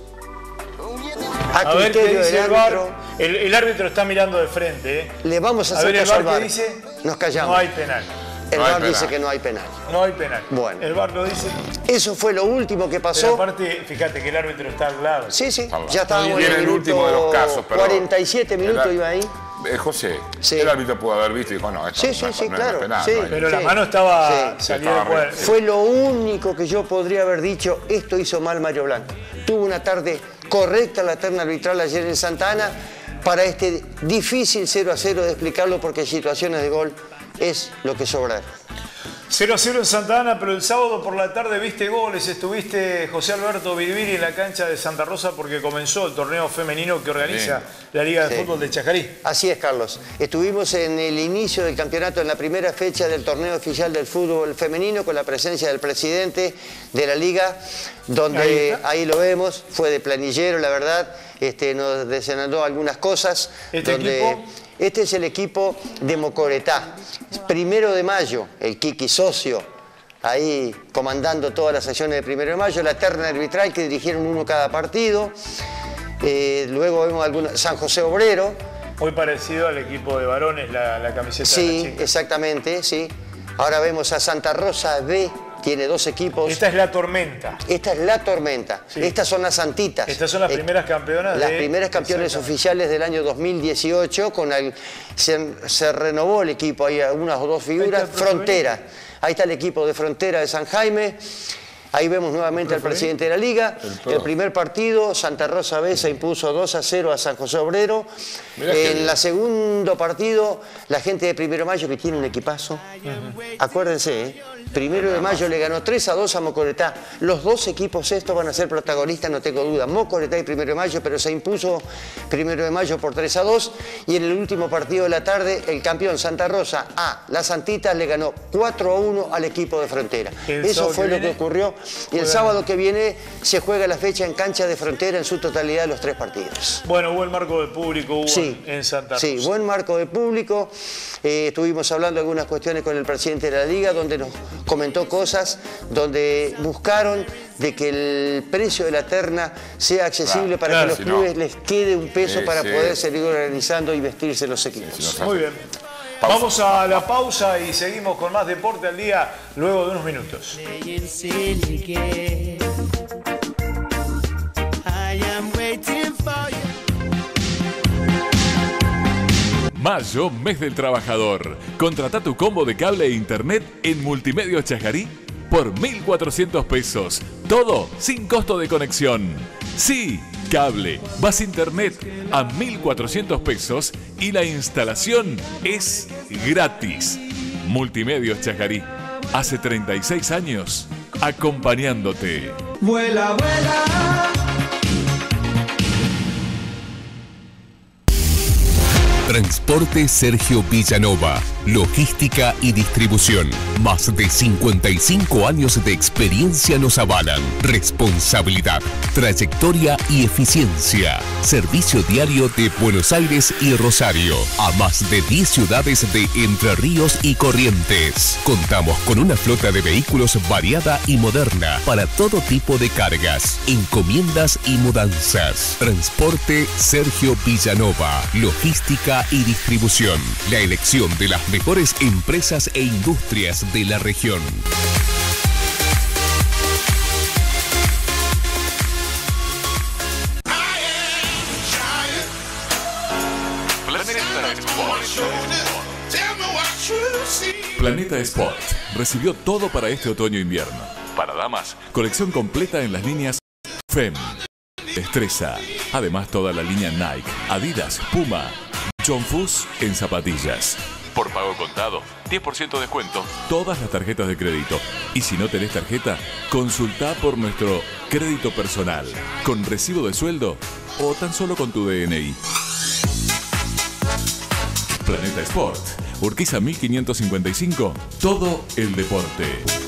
A,
a ver qué dice
del
el
árbitro.
bar. El, el árbitro está mirando de frente. ¿eh?
Le vamos a,
a
hacer
ver,
caso
el
al
bar
bar.
¿qué dice?
Nos callamos.
No hay penal.
El
no
bar
penal.
dice que no hay penal.
No hay penal.
Bueno.
El bar lo dice.
Eso fue lo último que pasó.
Pero aparte, fíjate que el árbitro está al lado.
Sí, sí.
Al lado.
Ya estábamos
y
en
en el último de los casos. Perdón.
cuarenta y siete minutos
el,
iba ahí.
Eh, José,
sí.
el árbitro pudo haber visto y dijo, no, esto
sí,
no,
sí,
no,
sí,
no
claro,
es penal.
sí.
No hay.
Pero
sí.
la mano estaba
sí.
salida de cuadro.
Fue lo único que yo podría haber dicho, esto hizo mal Mario Blanco. Tuvo una tarde correcta la terna arbitral ayer en Santa Ana para este difícil cero a cero de explicarlo porque en situaciones de gol es lo que sobra.
cero a cero en Santa Ana, pero el sábado por la tarde viste goles, estuviste José Alberto Vidviri en la cancha de Santa Rosa porque comenzó el torneo femenino que organiza
Bien.
la Liga de
Sí.
Fútbol de Chajarí.
Así es, Carlos. Estuvimos en el inicio del campeonato, en la primera fecha del torneo oficial del fútbol femenino, con la presencia del presidente de la liga, donde
Ahí
ahí, ahí lo vemos, fue de planillero, la verdad, este, nos desenandó algunas cosas.
¿Este
donde,
equipo?
Este es el equipo de Mocoretá. Primero de mayo, el Kiki socio, ahí comandando todas las sesiones de primero de mayo, la terna arbitral que dirigieron uno cada partido. Eh, luego vemos algunos, San José Obrero.
Muy parecido al equipo de varones, la, la camiseta
Sí,
de la chica.
exactamente, sí. Ahora vemos a Santa Rosa B, tiene dos equipos.
Esta es la Tormenta.
Esta es la Tormenta.
Sí.
Estas son las Santitas.
Estas son las
Eh,
primeras campeonas
Las
de...
primeras campeones oficiales del año dos mil dieciocho. Con el, se, se renovó el equipo, hay unas o dos figuras.
Ahí está,
Frontera. Ahí está el equipo de Frontera de San Jaime. Ahí vemos nuevamente al presidente de la Liga. El, el primer partido, Santa Rosa B se impuso dos a cero a San José Obrero. En el segundo partido, la gente de Primero de Mayo, que tiene un equipazo. Uh-huh. Acuérdense, ¿eh? Primero de Mayo le ganó tres a dos a Mocoretá. Los dos equipos estos van a ser protagonistas, no tengo duda. Mocoretá y Primero de Mayo, pero se impuso Primero de Mayo por tres a dos. Y en el último partido de la tarde, el campeón Santa Rosa A, Las Santitas, le ganó cuatro a uno al equipo de Frontera. Eso fue lo que ocurrió. Y el sábado que viene se juega la fecha en cancha de Frontera en su totalidad de los tres partidos.
Bueno, buen marco de público hubo
sí,
en Santa Rosa.
Sí, buen marco de público. Eh, estuvimos hablando de algunas cuestiones con el presidente de la Liga, donde nos comentó cosas, donde buscaron de que el precio de la terna sea accesible claro, para claro, que los si clubes no. les quede un peso sí, para sí. poder seguir organizando y vestirse los equipos. Sí, si no
Muy bien. Pausa. Vamos a la pausa y seguimos con más Deporte al Día luego de unos minutos.
Mayo, mes del trabajador. Contrata tu combo de cable e internet en Multimedios Chajarí por mil cuatrocientos pesos. Todo sin costo de conexión. Sí, cable, más internet a mil cuatrocientos pesos y la instalación es gratis. Multimedios Chajarí. Hace treinta y seis años, acompañándote.
Vuela, vuela.
Transporte Sergio Villanova, logística y distribución. Más de cincuenta y cinco años de experiencia nos avalan. Responsabilidad, trayectoria y eficiencia. Servicio diario de Buenos Aires y Rosario. A más de diez ciudades de Entre Ríos y Corrientes. Contamos con una flota de vehículos variada y moderna para todo tipo de cargas, encomiendas y mudanzas. Transporte Sergio Villanova, logística y distribución. La elección de las mejores empresas e industrias de la región.
Planeta Sport recibió todo para este otoño-invierno. Para damas, colección completa en las líneas F E M, Destreza. Además, toda la línea Nike, Adidas, Puma, John Fuss en zapatillas. Por pago contado, diez por ciento descuento. Todas las tarjetas de crédito. Y si no tenés tarjeta, consultá por nuestro crédito personal, con recibo de sueldo o tan solo con tu D N I. Planeta Sport. Urquiza mil quinientos cincuenta y cinco. Todo el deporte.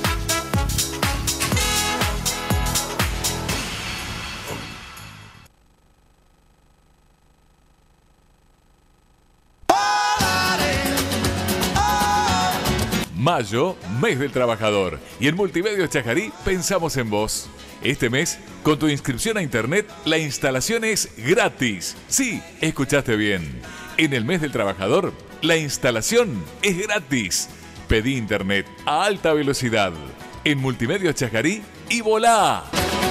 Mayo, mes del trabajador. Y en Multimedios Chajarí pensamos en vos. Este mes, con tu inscripción a internet, la instalación es gratis. Sí, escuchaste bien. En el mes del trabajador, la instalación es gratis. Pedí internet a alta velocidad en Multimedios Chajarí y volá.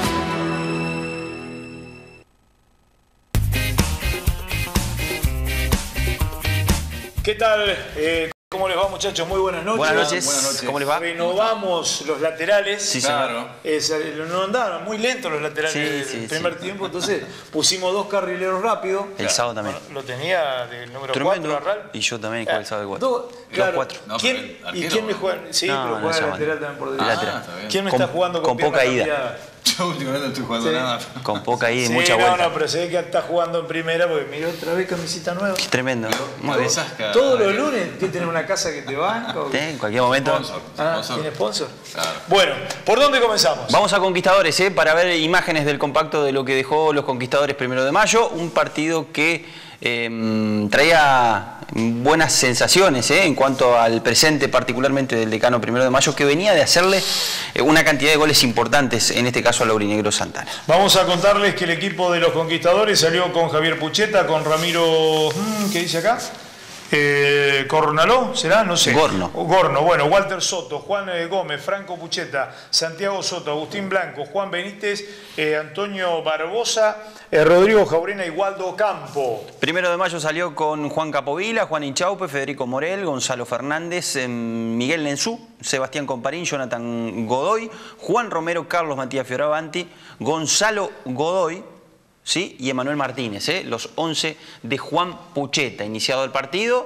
¿Qué tal? Eh... ¿Cómo les va, muchachos? Muy buenas noches.
Buenas noches. Buenas noches.
¿Cómo les va? Renovamos los laterales.
Sí, claro.
Es, no andaban muy lentos los laterales sí, del sí, primer sí. tiempo, entonces pusimos dos carrileros rápidos.
El claro. sábado también.
Lo tenía del número
Tremendo.
cuatro, Arral.
Y yo también, ¿cuál el sábado cuatro?
Dos, claro.
cuatro.
No, ¿Quién, ¿Y quién me juega? Sí,
no,
pero
no
juega
no
lateral también por derecha.
Ah,
¿Quién me
con,
está jugando con,
con poca ida?
Cambiada?
Yo últimamente no estoy jugando
sí.
nada.
Con poca ida y
sí,
mucha
no,
vuelta.
No, pero se ve que está jugando en primera porque mira otra vez camiseta nueva.
Qué tremendo.
Muy bien.
Todos los lunes tienes tener una casa que te banca.
Sí, en cualquier momento.
Sponsor.
Ah,
sponsor.
¿tiene sponsor?
Claro.
Bueno, ¿por dónde comenzamos?
Vamos a Conquistadores, ¿eh? Para ver imágenes del compacto de lo que dejó los Conquistadores primero de mayo. Un partido que eh, traía buenas sensaciones ¿eh? en cuanto al presente, particularmente del decano primero de mayo, que venía de hacerle eh, una cantidad de goles importantes, en este caso al Aurinegro Santana.
Vamos a contarles que el equipo de los Conquistadores salió con Javier Pucheta, con Ramiro... ¿Qué dice acá? Eh, Cornaló, ¿será? No sé.
Gorno.
Gorno, bueno, Walter Soto, Juan eh, Gómez, Franco Pucheta, Santiago Soto, Agustín Blanco, Juan Benítez, eh, Antonio Barbosa, eh, Rodrigo Jaurena y Waldo Campo.
Primero de mayo salió con Juan Capovila, Juan Inchaupe, Federico Morel, Gonzalo Fernández, eh, Miguel Lenzú, Sebastián Comparín, Jonathan Godoy, Juan Romero, Carlos Matías Fioravanti, Gonzalo Godoy, ¿sí? Y Emanuel Martínez, ¿eh? Los once de Juan Pucheta. Iniciado el partido,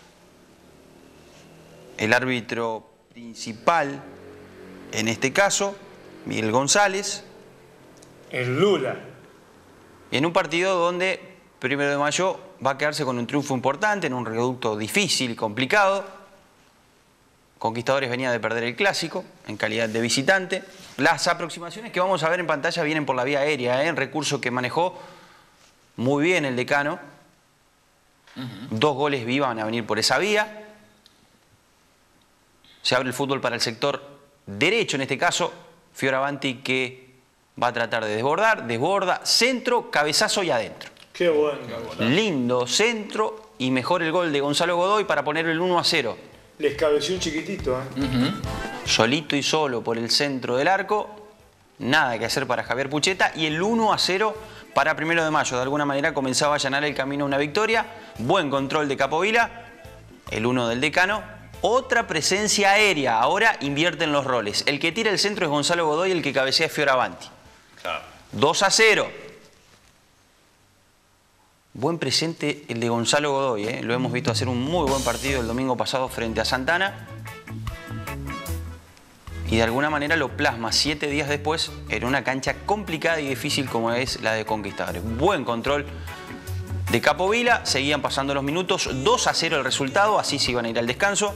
el árbitro principal, en este caso, Miguel González.
El Lula.
En un partido donde Primero de Mayo va a quedarse con un triunfo importante, en un reducto difícil y complicado. Conquistadores venía de perder el clásico en calidad de visitante. Las aproximaciones que vamos a ver en pantalla vienen por la vía aérea, ¿eh? Recurso que manejó muy bien el decano. Uh-huh. Dos goles iban a venir por esa vía. Se abre el fútbol para el sector derecho, en este caso, Fioravanti, que va a tratar de desbordar, desborda, centro, cabezazo y adentro.
Qué bueno.
Lindo centro y mejor el gol de Gonzalo Godoy para poner el uno a cero.
Les cabeció un chiquitito, ¿eh?
Uh-huh. Solito y solo por el centro del arco. Nada que hacer para Javier Pucheta. Y el uno a cero para Primero de Mayo. De alguna manera comenzaba a allanar el camino a una victoria. Buen control de Capovila. El uno del decano. Otra presencia aérea. Ahora invierten los roles. El que tira el centro es Gonzalo Godoy, el que cabecea es Fioravanti. Claro. dos a cero. Buen presente el de Gonzalo Godoy, ¿eh? Lo hemos visto hacer un muy buen partido el domingo pasado frente a Santana. Y de alguna manera lo plasma siete días después en una cancha complicada y difícil como es la de Conquistadores. Buen control de Capovila, seguían pasando los minutos, dos a cero el resultado, así se iban a ir al descanso.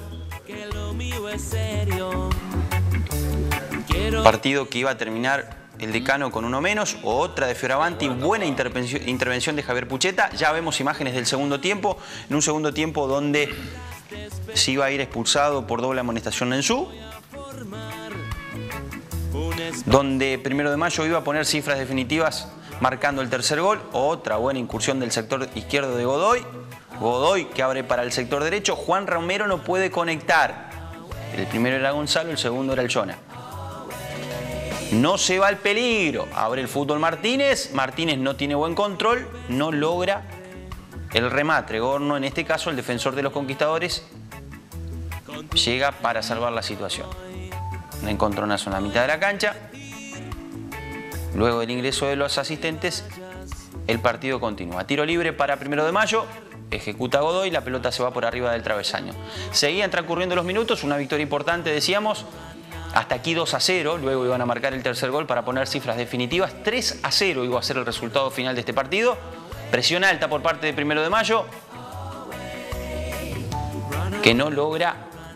Partido que iba a terminar el decano con uno menos, otra de Fioravanti, buena intervención, intervención de Javier Pucheta. Ya vemos imágenes del segundo tiempo, en un segundo tiempo donde se iba a ir expulsado por doble amonestación Lenzú, donde Primero de Mayo iba a poner cifras definitivas marcando el tercer gol. Otra buena incursión del sector izquierdo de Godoy. Godoy que abre para el sector derecho. Juan Romero no puede conectar. El primero era Gonzalo, el segundo era el Jona. No se va al peligro. Abre el fútbol Martínez. Martínez no tiene buen control. No logra el remate. Gorno, en este caso, el defensor de los Conquistadores, llega para salvar la situación. Un encontronazo en la mitad de la cancha. Luego del ingreso de los asistentes, el partido continúa. Tiro libre para Primero de Mayo. Ejecuta Godoy. La pelota se va por arriba del travesaño. Seguían transcurriendo los minutos. Una victoria importante, decíamos. Hasta aquí dos a cero, luego iban a marcar el tercer gol para poner cifras definitivas. tres a cero iba a ser el resultado final de este partido. Presión alta por parte de Primero de Mayo, que no logra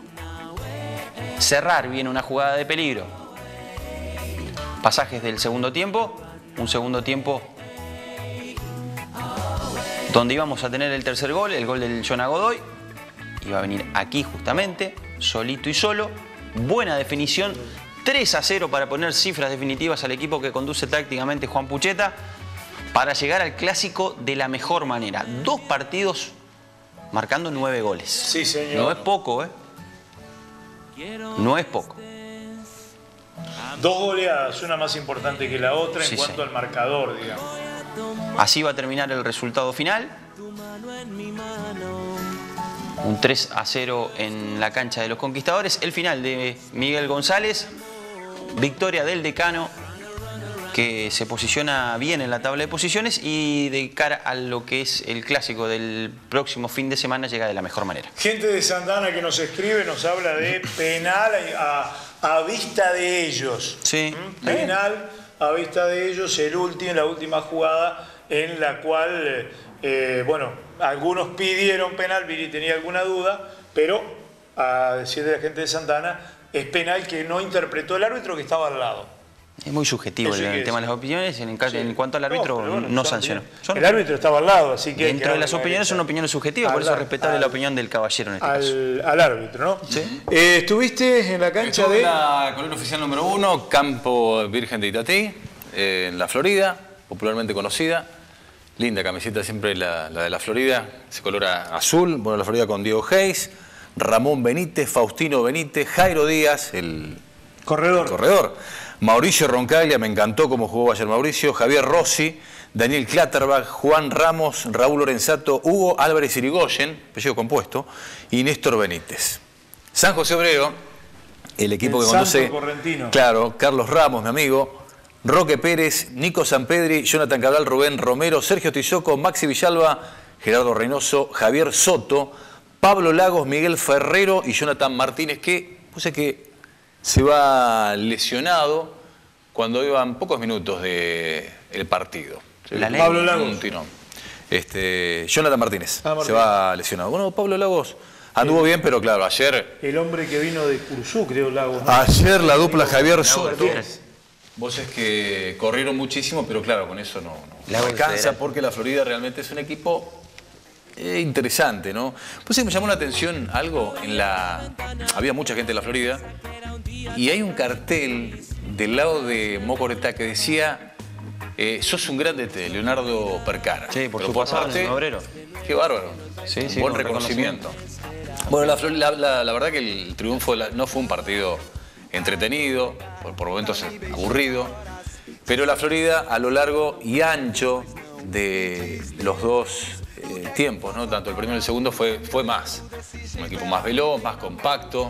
cerrar bien una jugada de peligro. Pasajes del segundo tiempo, un segundo tiempo donde íbamos a tener el tercer gol, el gol del Jona Godoy. Iba a venir aquí justamente, solito y solo. Buena definición, tres a cero para poner cifras definitivas al equipo que conduce tácticamente Juan Pucheta para llegar al clásico de la mejor manera. Dos partidos marcando nueve goles.
Sí, señor.
No es poco, ¿eh? No es poco.
Dos goleadas, una más importante que la otra en
Sí,
cuanto
sí.
al marcador, digamos.
Así va a terminar el resultado final. Un tres a cero en la cancha de los Conquistadores. El final de Miguel González. Victoria del decano, que se posiciona bien en la tabla de posiciones y de cara a lo que es el clásico del próximo fin de semana llega de la mejor manera.
Gente de Santana que nos escribe nos habla de penal a, a vista de ellos.
Sí.
¿Mm? Penal a vista de ellos, el último, la última jugada en la cual, eh, bueno, algunos pidieron penal, Viri tenía alguna duda, pero a decir de la gente de Santana, es penal que no interpretó el árbitro que estaba al lado.
Es muy subjetivo el, el tema de las opiniones. En, sí. en cuanto al árbitro, no, bueno, no sancionó.
Son, el árbitro estaba al lado, así que...
Dentro de las opiniones son opiniones subjetivas, por eso es respetable al, la opinión del caballero en este
al,
caso.
Al árbitro, ¿no?
¿Sí?
Eh, ¿Estuviste en la cancha
Estuve
de...?
la color oficial número uno, Campo Virgen de Itatí, eh, en la Florida, popularmente conocida. Linda camiseta siempre la, la de la Florida, ese color azul. Bueno, la Florida con Diego Hayes, Ramón Benítez, Faustino Benítez, Jairo Díaz, el
corredor.
El corredor. Mauricio Roncaglia, me encantó cómo jugó ayer Mauricio, Javier Rossi, Daniel Clatterbach, Juan Ramos, Raúl Lorenzato, Hugo Álvarez Irigoyen, apellido compuesto, y Néstor Benítez. San José Obrero, el equipo
el
que conduce,
correntino.
Claro, Carlos Ramos, mi amigo, Roque Pérez, Nico Sampedri, Jonathan Cabral, Rubén Romero, Sergio Tizoco, Maxi Villalba, Gerardo Reynoso, Javier Soto, Pablo Lagos, Miguel Ferrero y Jonathan Martínez, que puse que se va lesionado cuando iban pocos minutos del partido.
La ley. Pablo Lagos.
Un tirón. Este, Jonathan Martínez,
ah, Martínez
se va lesionado. Bueno, Pablo Lagos anduvo bien, pero claro, ayer...
El hombre que vino de Curzú, creo, Lagos, ¿no?
Ayer la dupla Javier Soto.
Martínez.
Vos es que corrieron muchísimo, pero claro, con eso no, no
Lagos
alcanza,
era.
porque la Florida realmente es un equipo eh, interesante, ¿no? Pues sí, me llamó la atención algo, en la había mucha gente en la Florida, y hay un cartel del lado de Mocoretá que decía, eh, sos un grande T, Leonardo Percara.
Sí, por
Pero
su pasado en Obrero.
Qué bárbaro.
Sí, sí,
buen
con
reconocimiento. Bueno, la, la, la, la verdad que el triunfo de la, no fue un partido entretenido, por, por momentos aburrido, pero la Florida a lo largo y ancho de los dos eh, tiempos, ¿no? Tanto el primero y el segundo fue, fue más. Un equipo más veloz, más compacto.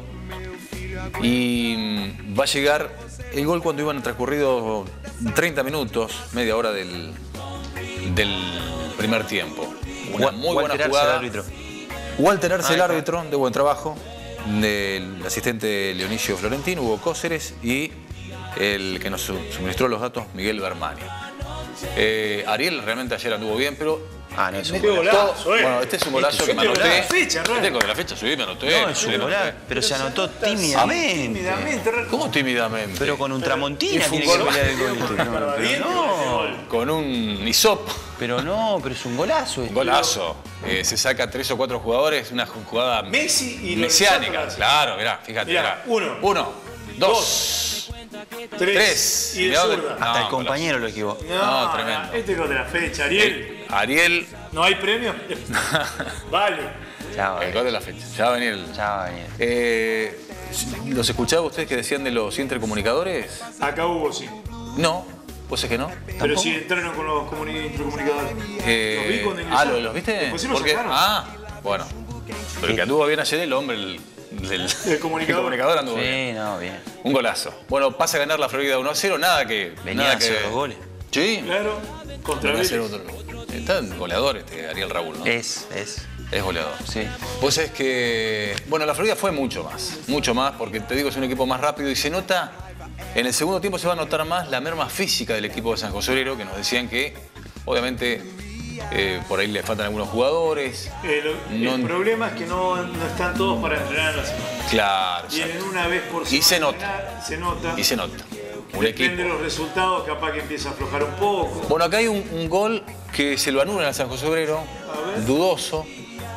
Y mm, va a llegar el gol cuando iban transcurridos treinta minutos, media hora del, del primer tiempo. Una muy buena
Walter Arce,
jugada.
el árbitro.
Walter Arce, el
Ah,
árbitro, de buen trabajo. Del asistente Leonicio Florentín, Hugo Cóceres, y el que nos suministró los datos, Miguel Bermani. Eh, Ariel realmente ayer anduvo bien, pero...
Ah, no, es un
Qué
golazo.
golazo, eh.
Bueno, este es un golazo
Este
que me
es un
anoté.
golazo. Fecha, ¿no?
Este con la fecha subí, me anoté.
No, es un
me
golazo,
anoté.
pero se anotó tímidamente.
Tímidamente.
¿Cómo tímidamente?
Pero con un Tramontina
fue un
tiene que
gol.
pelear el gol. este. No, pero no,
Con un hisop.
pero no, pero es un golazo. este.
Golazo. Eh, se saca tres o cuatro jugadores, una jugada
Messi y
mesiánica.
Lorenzato.
Claro, mirá, fíjate.
Mirá,
mirá.
uno.
Uno. Dos.
Tres.
Tres.
Y de
Mirá dónde-
zurda.
Hasta el
No,
compañero lo equivocó.
No,
No, tremendo.
Este es de la fecha, Ariel.
Ariel,
¿No hay premio? Vale.
Chao,
el gol de la fecha. Ya va a venir el...
chao, Daniel.
Eh, ¿Los escuchaba ustedes que decían de los intercomunicadores?
Acá hubo, sí.
No, pues es que no.
Pero sí entraron con los comuni- intercomunicadores.
Eh,
Los vi cuando
ah,
ingresaron.
¿los, los viste?
Después sí los
Porque-
sacaron.
ah, bueno. Pero el que anduvo bien ayer, el hombre, el, del
El comunicador.
anduvo bien.
Sí, no, bien.
Un golazo. Bueno, pasa a ganar la Florida uno a cero, nada que...
Venía
nada
a hacer
que...
los goles.
Sí.
Claro. Contra
Venía a hacer
Vélez.
otro. Está en goleador este Ariel Raúl, ¿no?
Es, es.
Es goleador.
Sí.
Vos es que, bueno, la Florida fue mucho más, mucho más, porque te digo, es un equipo más rápido y se nota, en el segundo tiempo se va a notar más la merma física del equipo de San José Obrero, que nos decían que, obviamente, eh, por ahí le faltan algunos jugadores.
Eh, lo-
No-
el problema es que no, no están todos para entrenar en la semana.
Claro,
Vienen
exacto.
una vez por
Y
semana.
se nota.
entrenar, Se nota.
Y se nota. Un
Depende
equipo.
de los resultados, capaz que empieza a aflojar un poco.
Bueno, acá hay un, un gol que se lo anulan a San José Obrero,
A ver.
dudoso,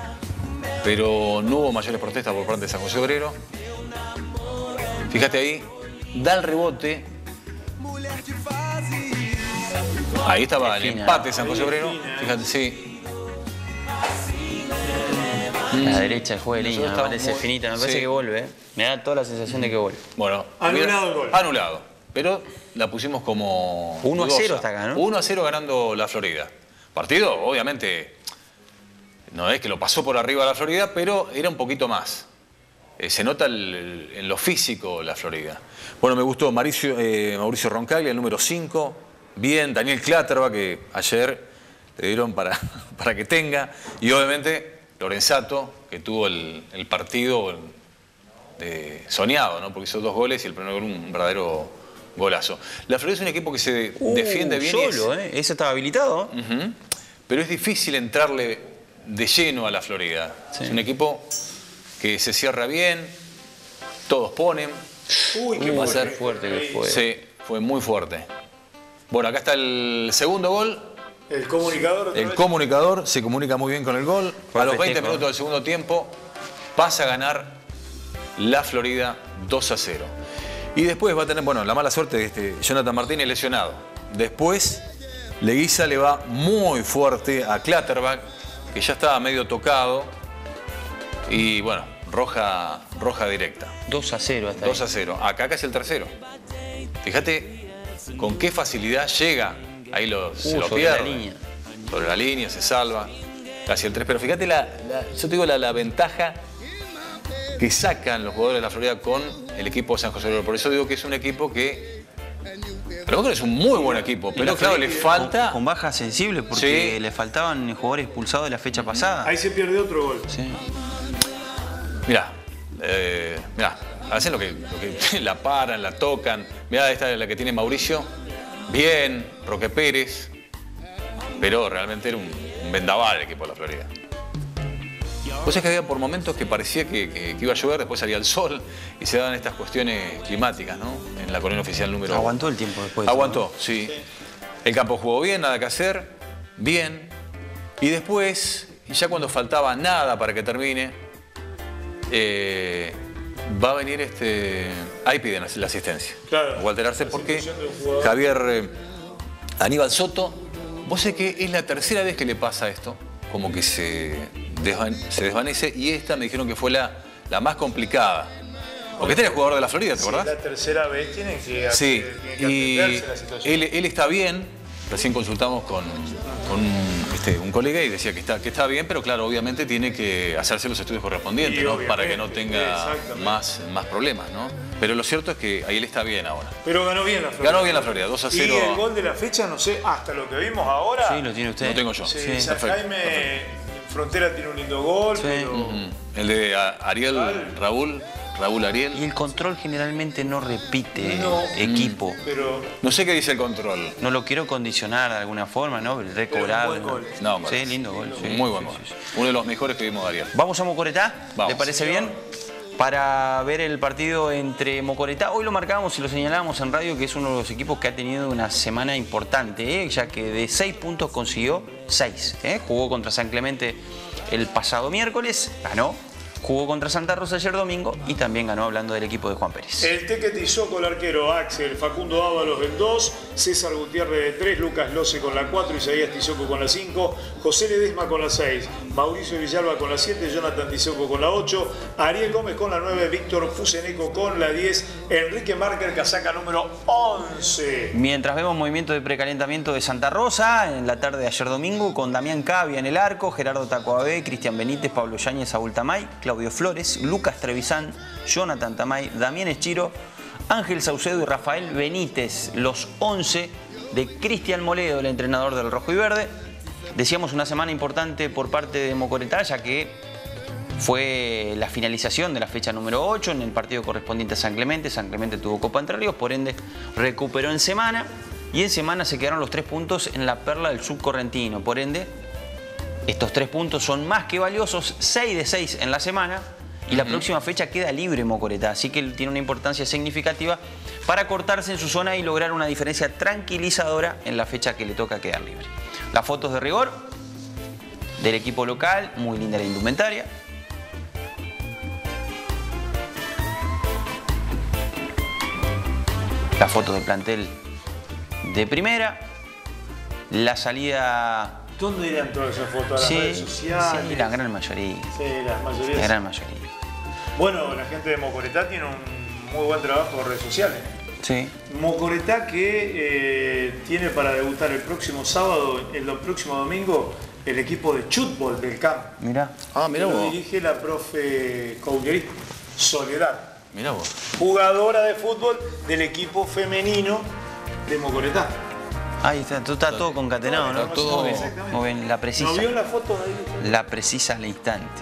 pero no hubo mayores protestas por parte de San José Obrero. Fíjate ahí, da el rebote. Ahí estaba el
Fina.
empate de San José
Ahí es
Obrero.
fina, eh.
Fíjate, sí.
A la derecha el juego de línea, me
Nosotros
parece
estamos muy-
finita, me parece
sí.
que vuelve. ¿eh? Me da toda la sensación de que vuelve.
Bueno,
Anulado
mira,
el gol.
Anulado. Pero la pusimos como.
uno a
dudosa.
cero está acá, ¿no?
uno a cero ganando la Florida. Partido, obviamente, no es que lo pasó por arriba la Florida, pero era un poquito más. Eh, se nota el- el- en lo físico la Florida. Bueno, me gustó Mauricio, eh, Mauricio Roncaglia, el número cinco. Bien, Daniel Clatterbach, que ayer le dieron para, para que tenga. Y obviamente Lorenzato, que tuvo el, el partido de- soñado, ¿no? Porque hizo dos goles y el primer gol un verdadero golazo. La Florida es un equipo que se
Uh,
defiende bien. y es-
Solo, ¿eh? Ese estaba habilitado.
Ujú. Pero es difícil entrarle de lleno a la Florida.
Sí.
Es un equipo que se cierra bien, todos ponen.
Uy, qué
Uh, va a
fuerte.
ser fuerte que fue.
Sí, fue muy fuerte. Bueno, acá está el segundo gol.
El comunicador. otra
El
vez.
comunicador se comunica muy bien con el gol.
Fue
A los
festejo.
veinte minutos del segundo tiempo pasa a ganar la Florida dos a cero. Y después va a tener, bueno, la mala suerte de este Jonathan Martínez lesionado. Después Leguiza le va muy fuerte a Clatterback, que ya estaba medio tocado. Y bueno, roja, roja directa.
dos a cero hasta
dos a
ahí.
cero. Acá casi el tercero. Fíjate con qué facilidad llega. Ahí lo, se
Uh,
lo
sobre
pierde.
la línea.
Sobre la línea, se salva. Casi el tres. Pero fíjate, la, la, yo te digo la, la ventaja que sacan los jugadores de la Florida con el equipo de San José del Oro. Por eso digo que es un equipo que... Pero es un muy buen equipo, pero claro, le falta...
Con, con baja sensible, porque
Sí.
le faltaban jugadores expulsados de la fecha pasada.
Ahí se pierde otro gol.
Sí.
Mirá, eh, mirá, hacen lo que, lo que la paran, la tocan. Mirá, esta es la que tiene Mauricio. Bien, Roque Pérez. Pero realmente era un, un vendaval el equipo de la Florida. Pues es que había por momentos que parecía que, que, que iba a llover, después salía el sol y se daban estas cuestiones climáticas, ¿no? En la colonia oficial número...
Aguantó el tiempo después.
Aguantó, sí. sí. El campo jugó bien, nada que hacer, bien. Y después, ya cuando faltaba nada para que termine, eh, va a venir este... Ahí piden la asistencia.
Claro.
Walter Arce, porque Javier eh, Aníbal Soto, vos sé que es la tercera vez que le pasa esto, como que se, desvan se desvanece, y esta me dijeron que fue la, la más complicada. Porque este era el jugador de la Florida, ¿te acordás?
Sí, la tercera vez tienen que,
sí.
tienen que
y
atenderse la situación.
Él, él está bien. Recién consultamos con, con este, un colega y decía que está, que está bien, pero claro, obviamente tiene que hacerse los estudios correspondientes, ¿no? Para que no tenga más, más problemas, ¿no? Pero lo cierto es que ahí él está bien ahora.
Pero ganó bien la Florida.
Ganó bien la Florida, dos a cero.
Y el gol de la fecha, no sé, hasta lo que vimos ahora.
Sí, lo tiene usted.
Lo tengo yo.
Sí,
Sí,
San
perfecto,
Jaime
perfecto.
Frontera tiene un lindo gol,
Sí.
pero...
Uh-huh. El de Ariel, Raúl, Raúl Ariel.
Y el control generalmente no repite
No.
equipo.
pero
No sé qué dice el control.
No lo quiero condicionar de alguna forma, ¿no? El recobrado.
Pero un buen gol.
No,
Sí, lindo gol. Sí,
Muy buen
sí,
gol.
sí, sí.
Uno de los mejores que vimos de Ariel.
Vamos a Mocoretá,
Vamos.
¿le parece bien? Para ver el partido entre Mocoretá. Hoy lo marcábamos y lo señalábamos en radio que es uno de los equipos que ha tenido una semana importante, ¿eh? Ya que de seis puntos consiguió seis. ¿eh? Jugó contra San Clemente el pasado miércoles, ganó. Jugó contra Santa Rosa ayer domingo y también ganó, hablando del equipo de Juan Pérez.
el Teque Tizoco, el arquero, Axel, Facundo Ábalos el dos, César Gutiérrez el tres, Lucas Loce con la cuatro, Isaías Tizoco con la cinco, José Ledesma con la seis, Mauricio Villalba con la siete, Jonathan Tizoco con la ocho, Ariel Gómez con la nueve, Víctor Fuseneco con la diez, Enrique Márquez, casaca número once.
Mientras vemos movimiento de precalentamiento de Santa Rosa en la tarde de ayer domingo con Damián Cavia en el arco, Gerardo Tacoabé, Cristian Benítez, Pablo Yáñez, Saúl Tamay, Claudio Flores, Lucas Trevisán, Jonathan Tamay, Damián Eschiro, Ángel Saucedo y Rafael Benítez, los once de Cristian Moledo, el entrenador del Rojo y Verde. Decíamos una semana importante por parte de Mocoretá, ya que fue la finalización de la fecha número ocho en el partido correspondiente a San Clemente. San Clemente tuvo Copa Entre Ríos, por ende recuperó en semana. Y en semana se quedaron los tres puntos en la perla del subcorrentino. Por ende, estos tres puntos son más que valiosos, seis de seis en la semana. Y la uh-huh. próxima fecha queda libre Mocoretá. Así que tiene una importancia significativa para cortarse en su zona y lograr una diferencia tranquilizadora en la fecha que le toca quedar libre. Las fotos de rigor del equipo local, muy linda la indumentaria. Las fotos del plantel de primera. La salida...
¿Dónde irán todas esas fotos? ¿A las
sí,
redes sociales?
Sí, la gran mayoría.
Sí, la mayoría.
La gran mayoría.
Bueno, la gente de Mocoretá tiene un muy buen trabajo en redes sociales.
Sí.
Mocoretá que eh, tiene para debutar el próximo sábado, el próximo domingo, el equipo de fútbol del campo.
Mirá.
Ah, mirá
Lo
vos.
dirige la profe Coulieri, Soledad.
Mirá vos.
Jugadora de fútbol del equipo femenino de Mocoretá.
Ahí está, todo, está todo concatenado, ¿no?
Está todo-
Muy bien, muy bien, la precisa.
¿No vio la foto de ahí?
La precisa al instante.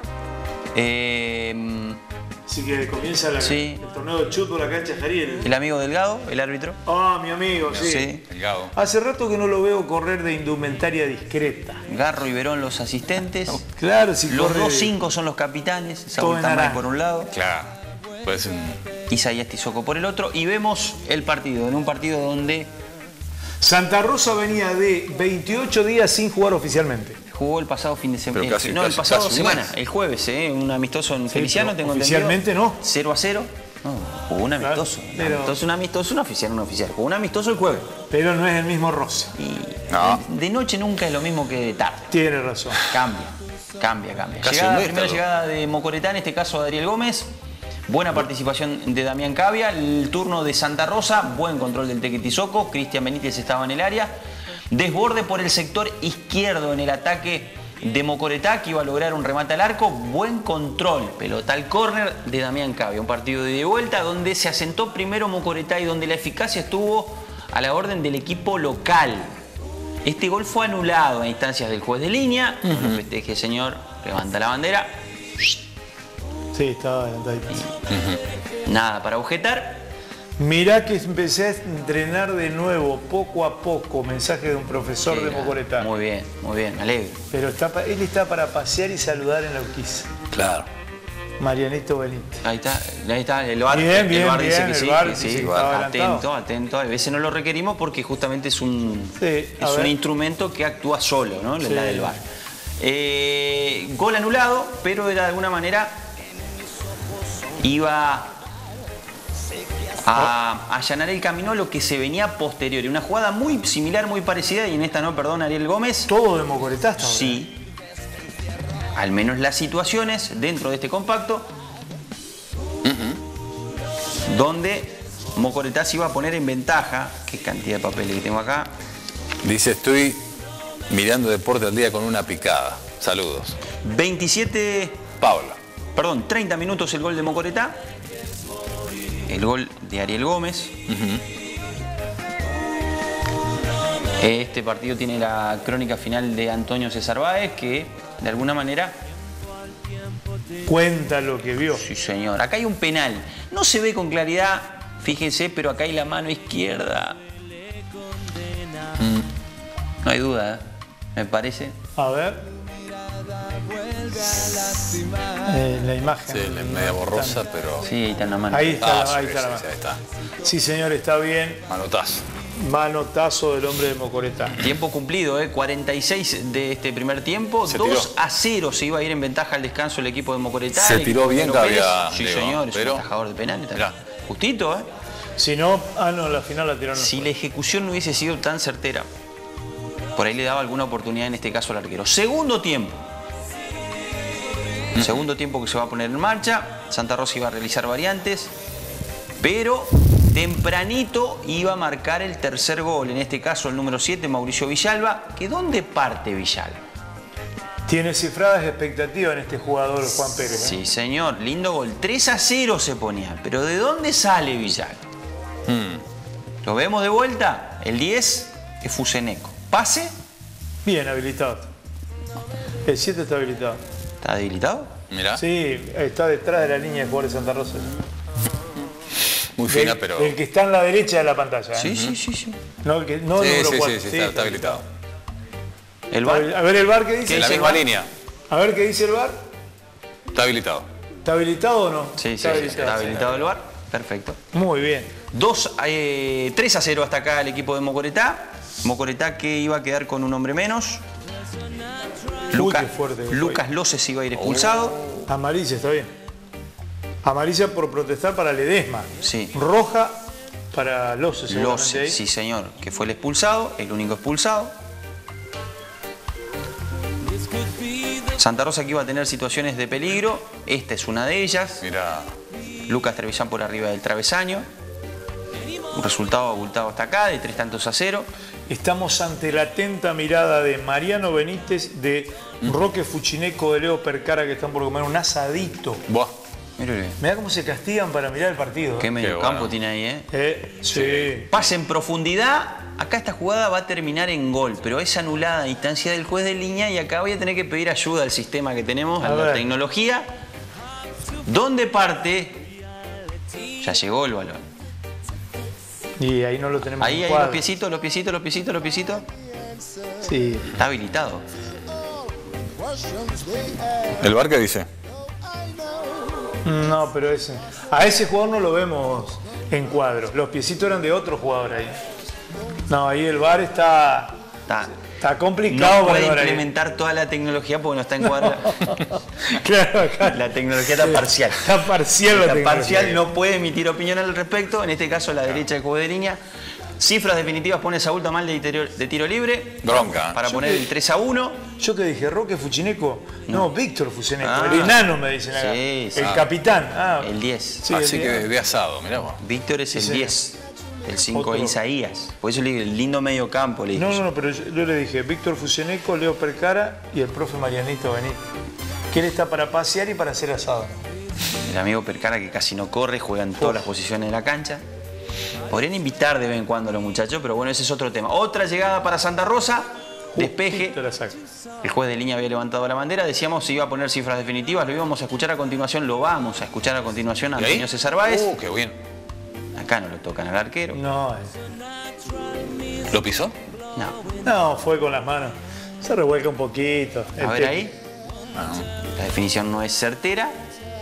Eh,
Así que comienza la-
Sí.
el torneo de fútbol acá en Chajariel.
el amigo Delgado, el árbitro.
Ah, mi amigo, sí.
Sí.
El Gago.
Hace rato que no lo veo correr de indumentaria discreta.
Garro y Verón los asistentes.
Claro, si
Los
corre
dos
de-
cinco son los capitanes.
Todo
Saúl
en
Tamay
naranja.
por un lado,
Claro. Puede ser un...
Isaías Tizoco por el otro. Y vemos el partido, en un partido donde
Santa Rosa venía de veintiocho días sin jugar oficialmente.
jugó el pasado fin de semana.
Pero casi-
no, el
casi-
pasado
casi un
semana,
mes.
el jueves, ¿eh? Un amistoso en Feliciano,
pero
tengo
oficialmente
entendido.
no.
cero a cero. No, jugó un amistoso.
Pero,
un amistoso, un amistoso, un oficial, un oficial. Jugó un amistoso el jueves.
Pero no es el mismo roce.
Y
No.
de, de noche nunca es lo mismo que de tarde.
Tiene razón.
Cambia, cambia, cambia.
Casi
Llegada,
un mes
primera
tardó.
llegada de Mocoretá, en este caso de Ariel Gómez. Buena participación de Damián Cavia. El turno de Santa Rosa. Buen control del Tequetizoco. Cristian Benítez estaba en el área. Desborde por el sector izquierdo en el ataque de Mocoretá, que iba a lograr un remate al arco. Buen control, pelota al córner de Damián Cavia. Un partido de ida y vuelta donde se asentó primero Mocoretá y donde la eficacia estuvo a la orden del equipo local. Este gol fue anulado a instancias del juez de línea. Uh-huh. No festeje, señor. Levanta la bandera.
Sí, estaba adelantadito.
Uh-huh. Nada para objetar.
Mirá que empecé a entrenar de nuevo, poco a poco, mensaje de un profesor
Sí,
de Mocoretá.
Muy bien, muy bien, me alegro.
Pero está, pa- él está para pasear y saludar en la Urquiza.
Claro.
Marianito Benítez.
Ahí está, ahí está, el VAR,
Bien, bien,
el VAR dice
bien,
que
el
sí,
VAR
que
dice
sí,
que estaba
atento,
adelantado.
atento. A veces no lo requerimos porque justamente es un,
Sí, a
es un
ver.
instrumento que actúa solo, ¿no?
Sí.
La del VAR. Eh, gol anulado, pero era de alguna manera iba a allanar el camino a lo que se venía posterior. Una jugada muy similar, muy parecida, y en esta no, perdón, Ariel Gómez.
Todo de Mocoretá hasta ahora.
Sí. Al menos las situaciones dentro de este compacto, uh-huh, donde Mocoretá se iba a poner en ventaja. Qué cantidad de papeles que tengo acá.
Dice, estoy mirando Deporte al Día con una picada. Saludos.
veintisiete,
Paula.
perdón, treinta minutos el gol de Mocoretá. El gol de Ariel Gómez.
Uh-huh.
Este partido tiene la crónica final de Antonio César Báez, que de alguna manera...
Cuenta lo que vio.
Sí, señor. Acá hay un penal. No se ve con claridad, fíjense, pero acá hay la mano izquierda. Mm. No hay duda, ¿eh? Me parece.
A ver. Eh, la imagen.
Sí, la media borrosa, pero...
Sí, ahí está en la mano.
Ahí está,
Ah,
la- ahí
sí,
está la
sí,
mano.
sí, ahí está.
Sí, señor, está bien.
Manotazo.
Manotazo del hombre de Mocoretá.
Tiempo cumplido, ¿eh? cuarenta y seis de este primer tiempo.
Se
dos
tiró.
a cero se iba a ir en ventaja al descanso el equipo de Mocoretá.
Se
El
tiró
equipo de
bien
López.
Cavia,
Sí,
Diego,
señor, es
pero-
un atajador de penales.
Mirá.
Justito, ¿eh?
Si no, ah, no, la final la tiraron.
Si la ejecución no hubiese sido tan certera, por ahí le daba alguna oportunidad, en este caso al arquero. Segundo tiempo. Segundo tiempo que se va a poner en marcha. Santa Rosa iba a realizar variantes, pero tempranito iba a marcar el tercer gol. En este caso el número siete, Mauricio Villalba. ¿Que dónde parte Villalba?
Tiene cifradas expectativas en este jugador, Juan Pérez. ¿eh?
Sí, señor. Lindo gol. tres a cero se ponía. Pero ¿de dónde sale Villalba?
Hmm.
Lo vemos de vuelta. El diez es Fuseneco. Pase.
Bien habilitado. El siete está habilitado.
¿Está debilitado?
Mirá.
Sí, está detrás de la línea de jugadores de Santa Rosa.
Muy fina,
El-
pero...
El que está en la derecha de la pantalla. ¿eh?
Sí, sí, sí, sí.
No, el que, no el
Sí,
número
sí,
cuatro.
sí, sí, está, está habilitado.
El
A
VAR.
ver, a ver el VAR qué dice.
En la
dice el
misma
VAR?
línea.
A ver qué dice el VAR.
Está habilitado.
¿Está habilitado o no?
Sí, sí,
está
sí,
habilitado.
está habilitado el VAR. Perfecto.
Muy bien.
Dos, eh, tres a cero hasta acá el equipo de Mocoretá. Mocoretá que iba a quedar con un hombre menos. Luca-
qué fuerte que fue.
Lucas Loses iba a ir expulsado.
Amarilla, está bien. Amarilla por protestar para Ledesma.
Sí.
Roja para Lose, seguramente ahí.
Loses, sí señor, que fue el expulsado, el único expulsado. Santa Rosa que iba a tener situaciones de peligro. Esta es una de ellas.
Mirá.
Lucas Trevillán por arriba del travesaño. Un resultado abultado hasta acá, de tres tantos a cero.
Estamos ante la atenta mirada de Mariano Benítez, de Roque Fuchineco, de Leo Percara, que están por comer un asadito.
Buah.
Mírale.
Mirá cómo se castigan para mirar el partido.
Qué
¿eh?
medio
Qué
campo
bueno.
tiene ahí, ¿eh?
Eh, sí.
Pase en profundidad. Acá esta jugada va a terminar en gol, pero es anulada a instancia del juez de línea y acá voy a tener que pedir ayuda al sistema que tenemos, a,
A
la
ver.
tecnología. ¿Dónde parte? Ya llegó el balón.
Y ahí no lo tenemos
Ahí,
en
ahí,
cuadro.
los piecitos, los piecitos, los piecitos, los piecitos.
Sí.
Está habilitado.
¿El VAR qué dice?
No, pero ese. A ese jugador no lo vemos en cuadro. Los piecitos eran de otro jugador ahí. No, ahí el VAR está
Está,
Está complicado.
No puede
para
implementar toda la tecnología porque no está encuadrada.
Claro, acá.
La tecnología está parcial.
Está parcial la
Está
tecnología.
parcial, no puede emitir opinión al respecto. En este caso, la derecha de juego de línea. Cifras definitivas pone Saúl Tamal de tiro, de tiro libre.
Bronca.
Para
Yo
poner
que-
el tres a uno.
Yo que dije, Roque Fuchineco. No,
No.
Víctor Fuchineco.
Ah.
El enano me dicen acá.
Sí, sí.
El capitán. Ah,
El diez.
sí,
Así
el
que
diez.
de asado, mirá vos.
Víctor es el
Sí,
diez. El cinco
Otro.
Isaías. Por eso le digo, el lindo medio campo. Le dije
No,
yo.
no, no, pero yo, yo le dije Víctor Fuseneco, Leo Percara y el profe Marianito Benítez. Que él está para pasear y para hacer asado.
El amigo Percara que casi no corre, juega en todas las posiciones de la cancha. Podrían invitar de vez en cuando a los muchachos, pero bueno, ese es otro tema. Otra llegada para Santa Rosa, despeje.
Justito la saca.
El juez de línea había levantado la bandera, decíamos si iba a poner cifras definitivas, lo íbamos a escuchar a continuación, lo vamos a escuchar a continuación a
¿Y ahí?
Antonio César Báez.
Uh, qué bien.
Acá no lo tocan al arquero.
No, eh.
¿Lo pisó?
No.
no, fue con las manos. Se revuelca un poquito.
A
El
ver
te-
ahí. La definición no es certera.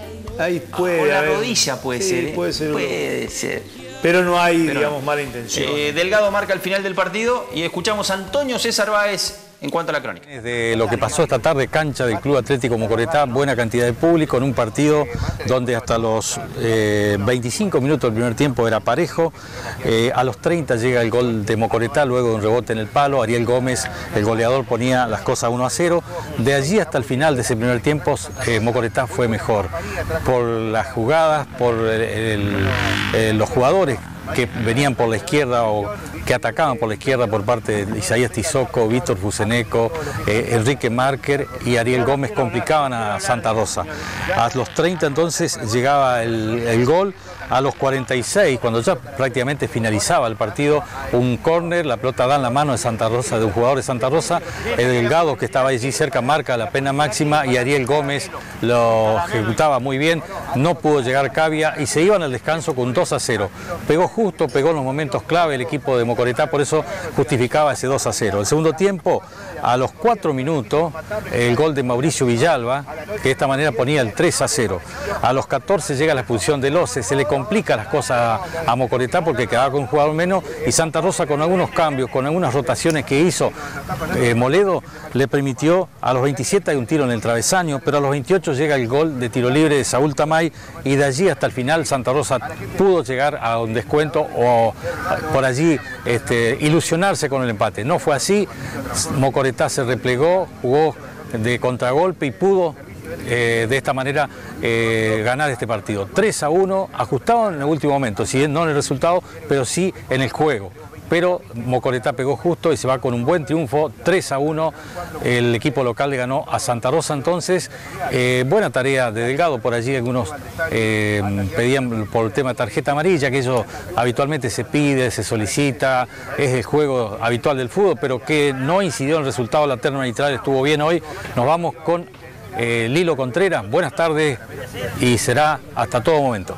Ahí puede.
O la
haber-
rodilla puede
sí,
ser. ¿eh?
Puede ser.
Puede ser.
Pero no hay,
Pero
digamos,
no.
mala intención.
Eh, Delgado marca el final del partido y escuchamos a Antonio César Báez en cuanto a la crónica.
De lo que pasó esta tarde, cancha del Club Atlético Mocoretá, buena cantidad de público en un partido donde hasta los eh, veinticinco minutos del primer tiempo era parejo. Eh, a los treinta llega el gol de Mocoretá, luego de un rebote en el palo. Ariel Gómez, el goleador, ponía las cosas uno a cero. De allí hasta el final de ese primer tiempo, eh, Mocoretá fue mejor. Por las jugadas, por el- el- eh, los jugadores que venían por la izquierda o que atacaban por la izquierda por parte de Isaías Tizoco, Víctor Fuseneco, eh, Enrique Márquer y Ariel Gómez complicaban a Santa Rosa. A los treinta entonces llegaba el, el gol. A los cuarenta y seis, cuando ya prácticamente finalizaba el partido, un córner, la pelota da en la mano de Santa Rosa, de un jugador de Santa Rosa, el Delgado que estaba allí cerca marca la pena máxima y Ariel Gómez lo ejecutaba muy bien, no pudo llegar Cavia y se iban al descanso con dos a cero. Pegó justo, pegó en los momentos clave el equipo de Mocoretá, por eso justificaba ese dos a cero. El segundo tiempo, a los cuatro minutos, el gol de Mauricio Villalba, que de esta manera ponía el tres a cero. A los catorce llega la expulsión de Loce, se le complica las cosas a Mocoretá porque quedaba con un jugador menos y Santa Rosa con algunos cambios, con algunas rotaciones que hizo eh, Moledo, le permitió a los veintisiete hay un tiro en el travesaño, pero a los veintiocho llega el gol de tiro libre de Saúl Tamay y de allí hasta el final Santa Rosa pudo llegar a un descuento o por allí este, ilusionarse con el empate. No fue así, Mocoretá se replegó, jugó de contragolpe y pudo Eh, de esta manera eh, ganar este partido. tres a uno, ajustado en el último momento, si bien no en el resultado, pero sí en el juego. Pero Mocoretá pegó justo y se va con un buen triunfo, tres a uno. El equipo local le ganó a Santa Rosa entonces. Eh, buena tarea de Delgado, por allí algunos eh, pedían por el tema de tarjeta amarilla, que eso habitualmente se pide, se solicita, es el juego habitual del fútbol, pero que no incidió en el resultado, la terna arbitral estuvo bien hoy. Nos vamos con Eh, Lilo Contreras, buenas tardes y será hasta todo momento.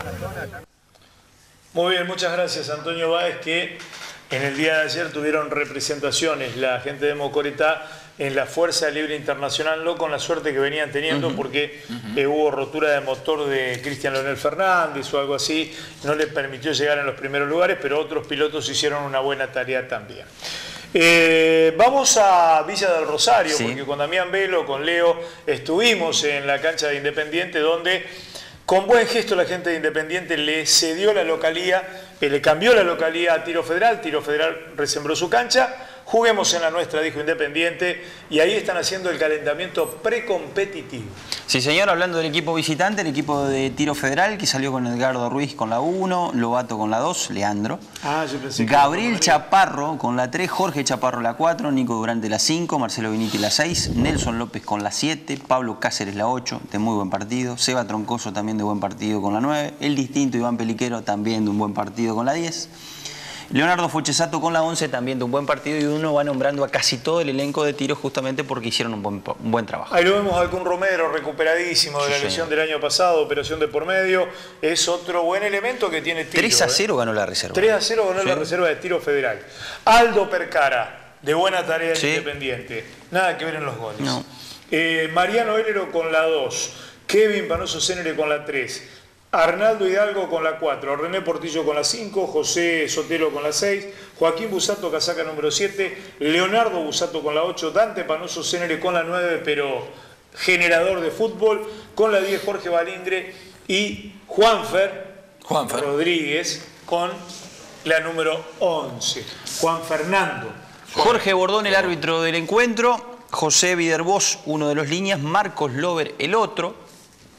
Muy bien, muchas gracias Antonio Báez, que en el día de ayer tuvieron representaciones la gente de Mocoretá en la Fuerza Libre Internacional, no con la suerte que venían teniendo, uh-huh. porque uh-huh. Eh, hubo rotura de motor de Cristian Leonel Fernández o algo así, no le permitió llegar en los primeros lugares, pero otros pilotos hicieron una buena tarea también. Eh, vamos a Villa del Rosario, sí. porque con Damián Velo, con Leo, estuvimos en la cancha de Independiente, donde con buen gesto la gente de Independiente le cedió la localía, eh, le cambió la localía a Tiro Federal, Tiro Federal resembró su cancha, juguemos en la nuestra, dijo Independiente, y ahí están haciendo el calentamiento precompetitivo.
Sí, señor, hablando del equipo visitante, el equipo de Tiro Federal, que salió con Edgardo Ruiz con la uno, Lobato con la dos, Leandro.
Ah, yo pensé que
Gabriel Chaparro con la tres, Jorge Chaparro la cuatro, Nico Durante la cinco, Marcelo Viniti la seis, Nelson López con la siete, Pablo Cáceres la ocho, de muy buen partido, Seba Troncoso también de buen partido con la nueve, el distinto Iván Peliquero también de un buen partido con la diez. Leonardo Fochesato con la once también de un buen partido y uno va nombrando a casi todo el elenco de Tiro justamente porque hicieron un buen, un buen trabajo.
Ahí lo vemos a Alcún Romero recuperadísimo de sí, la lesión señor. del año pasado, operación de por medio. Es otro buen elemento que tiene Tiro.
tres a cero
¿eh?
ganó la reserva.
tres a cero ganó sí. la reserva de Tiro Federal. Aldo Percara, de buena tarea sí. Independiente. Nada que ver en los goles.
No.
Eh, Mariano Hélero con la dos. Kevin Panoso Cénere con la tres. Arnaldo Hidalgo con la cuatro, René Portillo con la cinco, José Sotelo con la seis, Joaquín Busato, casaca número siete, Leonardo Busato con la ocho, Dante Panoso Cénere con la nueve, pero generador de fútbol, con la diez Jorge Balingre y Juanfer,
Juanfer
Rodríguez con la número once. Juan Fernando.
Jorge Bordón, el árbitro del encuentro, José Viderbos, uno de los líneas, Marcos Lover, el otro.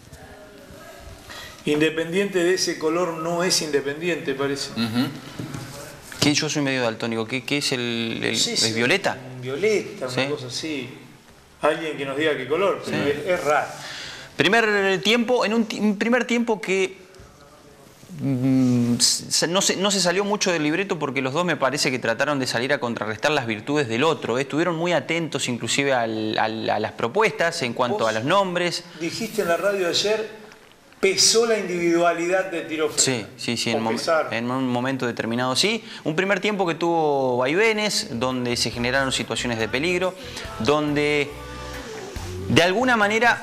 Independiente de ese color no es Independiente, parece.
Uh-huh. ¿Qué? Yo soy medio daltónico. ¿Qué, qué es el, el
sí,
¿es
sí,
violeta?
Violeta, una
¿Sí?
cosa así. Alguien que nos diga qué color, pero
Sí.
es, es raro.
Primer tiempo, en un, un primer tiempo que mm, no, se, no se salió mucho del libreto porque los dos me parece que trataron de salir a contrarrestar las virtudes del otro. ¿eh? Estuvieron muy atentos inclusive al, al, a las propuestas en cuanto a los nombres.
Dijiste en la radio ayer, pesó la individualidad de Tiro Federal.
Sí, sí, sí, en, mom en un momento determinado sí. Un primer tiempo que tuvo vaivenes, donde se generaron situaciones de peligro, donde de alguna manera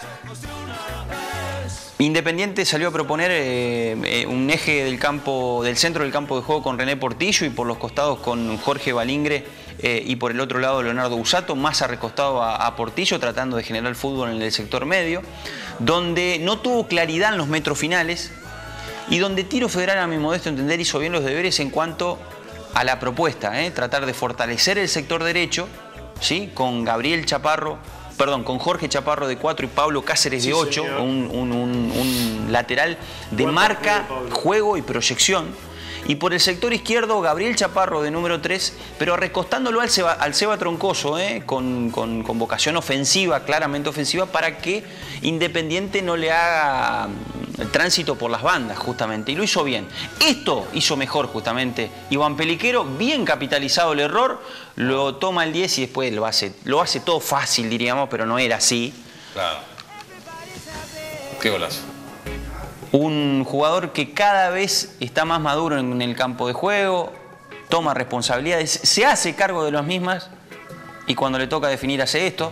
Independiente salió a proponer eh, eh, un eje del campo, del centro del campo de juego con René Portillo y por los costados con Jorge Balingre eh, y por el otro lado Leonardo Busato, más recostado a, a Portillo, tratando de generar fútbol en el sector medio, donde no tuvo claridad en los metros finales y donde Tiro Federal, a mi modesto entender, hizo bien los deberes en cuanto a la propuesta, ¿eh? tratar de fortalecer el sector derecho, ¿sí? con Gabriel Chaparro, perdón, con Jorge Chaparro de cuatro y Pablo Cáceres de ocho, sí, un, un, un, un lateral de
Buen
marca,
partido,
juego y proyección. Y por el sector izquierdo, Gabriel Chaparro de número tres, pero recostándolo al Seba, al Seba Troncoso, ¿eh? con, con, con vocación ofensiva, claramente ofensiva, para que Independiente no le haga tránsito por las bandas, justamente. Y lo hizo bien. Esto hizo mejor, justamente, Iván Peliquero, bien capitalizado el error, lo toma el diez y después lo hace, lo hace todo fácil, diríamos, pero no era así.
Claro. Qué golazo.
Un jugador que cada vez está más maduro en el campo de juego, toma responsabilidades, se hace cargo de las mismas y cuando le toca definir hace esto.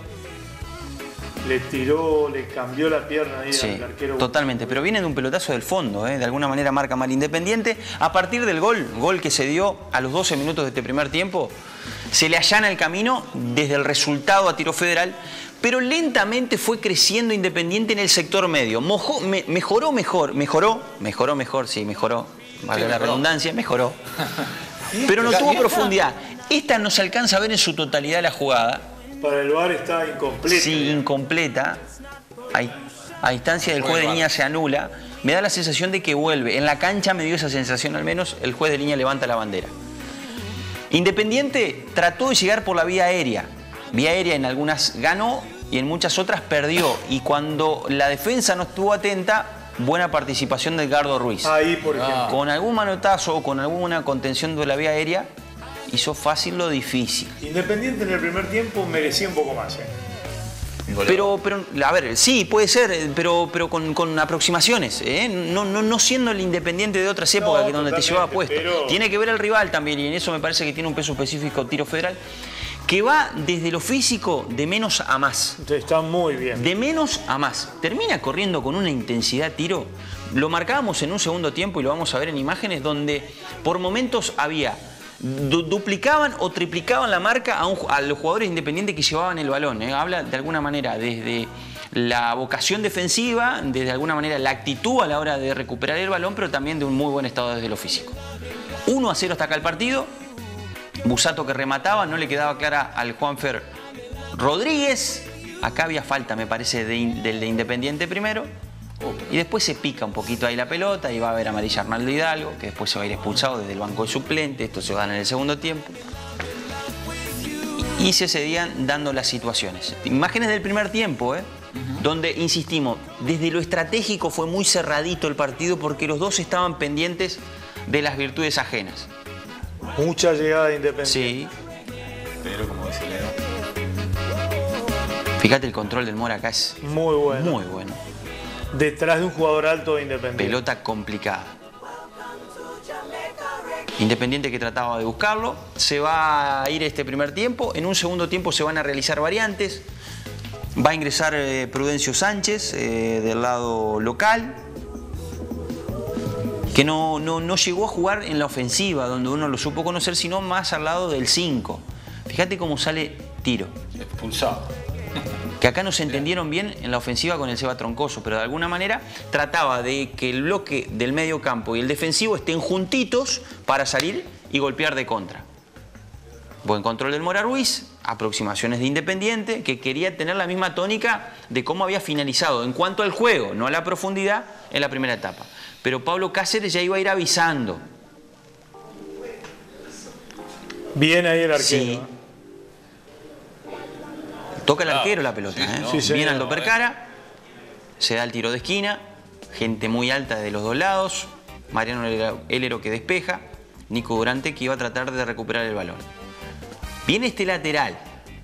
Le tiró, le cambió la pierna ahí
Sí,
al arquero.
totalmente, pero viene de un pelotazo del fondo, ¿eh? de alguna manera marca mal Independiente. A partir del gol, gol que se dio a los doce minutos de este primer tiempo, se le allana el camino desde el resultado a Tiro Federal, pero lentamente fue creciendo Independiente en el sector medio. Mojó, me, mejoró mejor, mejoró, mejoró mejor, sí, mejoró, vale
Sí,
la
mejoró.
redundancia, mejoró. Pero no tuvo profundidad. Esta no se alcanza a ver en su totalidad la jugada.
Para el V A R está incompleta.
Sí, incompleta. A, a distancia del juez de línea se anula. Me da la sensación de que vuelve. En la cancha me dio esa sensación, al menos el juez de línea levanta la bandera. Independiente trató de llegar por la vía aérea. Vía aérea en algunas ganó y en muchas otras perdió. Y cuando la defensa no estuvo atenta, buena participación de Edgardo Ruiz.
Ahí, por ejemplo.
Con algún manotazo o con alguna contención de la vía aérea, hizo fácil lo difícil.
Independiente en el primer tiempo merecía un poco más. ¿eh?
Pero, pero, a ver, sí, puede ser, pero, pero con, con aproximaciones, ¿eh? no, no, no siendo el Independiente de otras épocas
No,
que donde te
totalmente,
llevaba puesto.
pero-
Tiene que ver el rival también, y en eso me parece que tiene un peso específico Tiro Federal, que va desde lo físico de menos a más.
Está muy bien.
De menos a más. Termina corriendo con una intensidad Tiro. Lo marcábamos en un segundo tiempo y lo vamos a ver en imágenes donde por momentos había... Du duplicaban o triplicaban la marca a, un, a los jugadores independientes que llevaban el balón. ¿eh? Habla de alguna manera desde la vocación defensiva, desde alguna manera la actitud a la hora de recuperar el balón, pero también de un muy buen estado desde lo físico. uno a cero hasta acá el partido. Busato que remataba, no le quedaba clara al Juanfer Rodríguez. Acá había falta, me parece, de, del de Independiente primero. Y después se pica un poquito ahí la pelota y va a haber amarilla Arnaldo Hidalgo, que después se va a ir expulsado desde el banco de suplente. Esto se va a dar en el segundo tiempo. Y se seguían dando las situaciones. Imágenes del primer tiempo, ¿eh? Uh-huh. Donde, insistimos, desde lo estratégico fue muy cerradito el partido porque los dos estaban pendientes de las virtudes ajenas.
Mucha llegada de Independiente.
Sí.
Pero como dice Leo.
Fíjate el control del Mora acá es
Muy bueno.
muy bueno.
Detrás de un jugador alto de Independiente.
Pelota complicada. Independiente que trataba de buscarlo. Se va a ir este primer tiempo. En un segundo tiempo se van a realizar variantes. Va a ingresar eh, Prudencio Sánchez eh, del lado local. que no, no, no llegó a jugar en la ofensiva, donde uno lo supo conocer, sino más al lado del cinco. Fíjate cómo sale Tiro.
Expulsado.
Que acá no se entendieron bien en la ofensiva con el Seba Troncoso, pero de alguna manera trataba de que el bloque del medio campo y el defensivo estén juntitos para salir y golpear de contra. Buen control del Mora Ruiz, aproximaciones de Independiente, que quería tener la misma tónica de cómo había finalizado en cuanto al juego, no a la profundidad, en la primera etapa. Pero Pablo Cáceres ya iba a ir avisando.
Bien ahí el arquero.
Sí. Toca el arquero la pelota, ¿eh?
Sí, sí,
Bien
no,
Aldo Percara, se da el tiro de esquina, gente muy alta de los dos lados, Mariano Elero que despeja, Nico Durante que iba a tratar de recuperar el balón. Viene este lateral,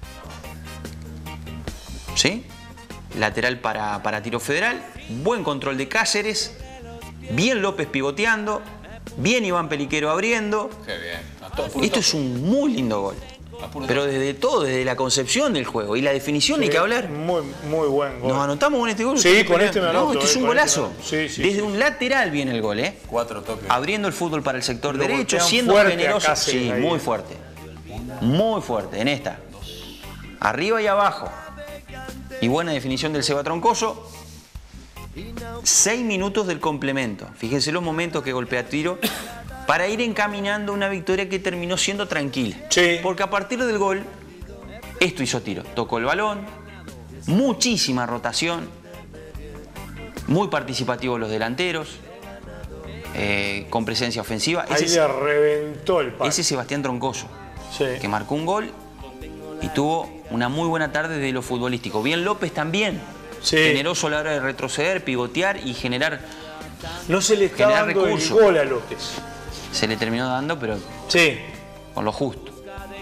¿sí? Lateral para, para Tiro Federal, buen control de Cáceres, bien López pivoteando, bien Iván Peliquero abriendo.
Qué bien.
Esto es un muy lindo gol. Pero desde todo, desde la concepción del juego y la definición,
Sí,
ni que hablar.
Muy, muy buen gol.
¿Nos anotamos con este gol?
Sí, con este me anoto.
No, esto es
eh,
un
con
golazo.
este sí, sí,
desde
sí.
un lateral viene el gol, ¿eh?
Cuatro toques.
Abriendo el fútbol para el sector
Lo
derecho,
golpean
siendo
fuerte a
generoso.
Cáceres
Sí,
ahí.
muy fuerte. Muy fuerte, en esta. Arriba y abajo. Y buena definición del Seba Troncoso. Seis minutos del complemento. Fíjense los momentos que golpea Tiro para ir encaminando una victoria que terminó siendo tranquila.
Sí.
Porque a partir del gol, esto hizo Tiro. Tocó el balón, muchísima rotación, muy participativos los delanteros, eh, con presencia ofensiva.
Ahí
Ese,
le reventó el palo.
ese Sebastián Troncoso,
Sí.
que marcó un gol y tuvo una muy buena tarde de lo futbolístico. Bien López también,
Sí.
generoso a la hora de retroceder, pivotear y generar.
No se le está
generar
dando
recursos.
el gol a López.
Se le terminó dando, pero
Sí.
con lo justo.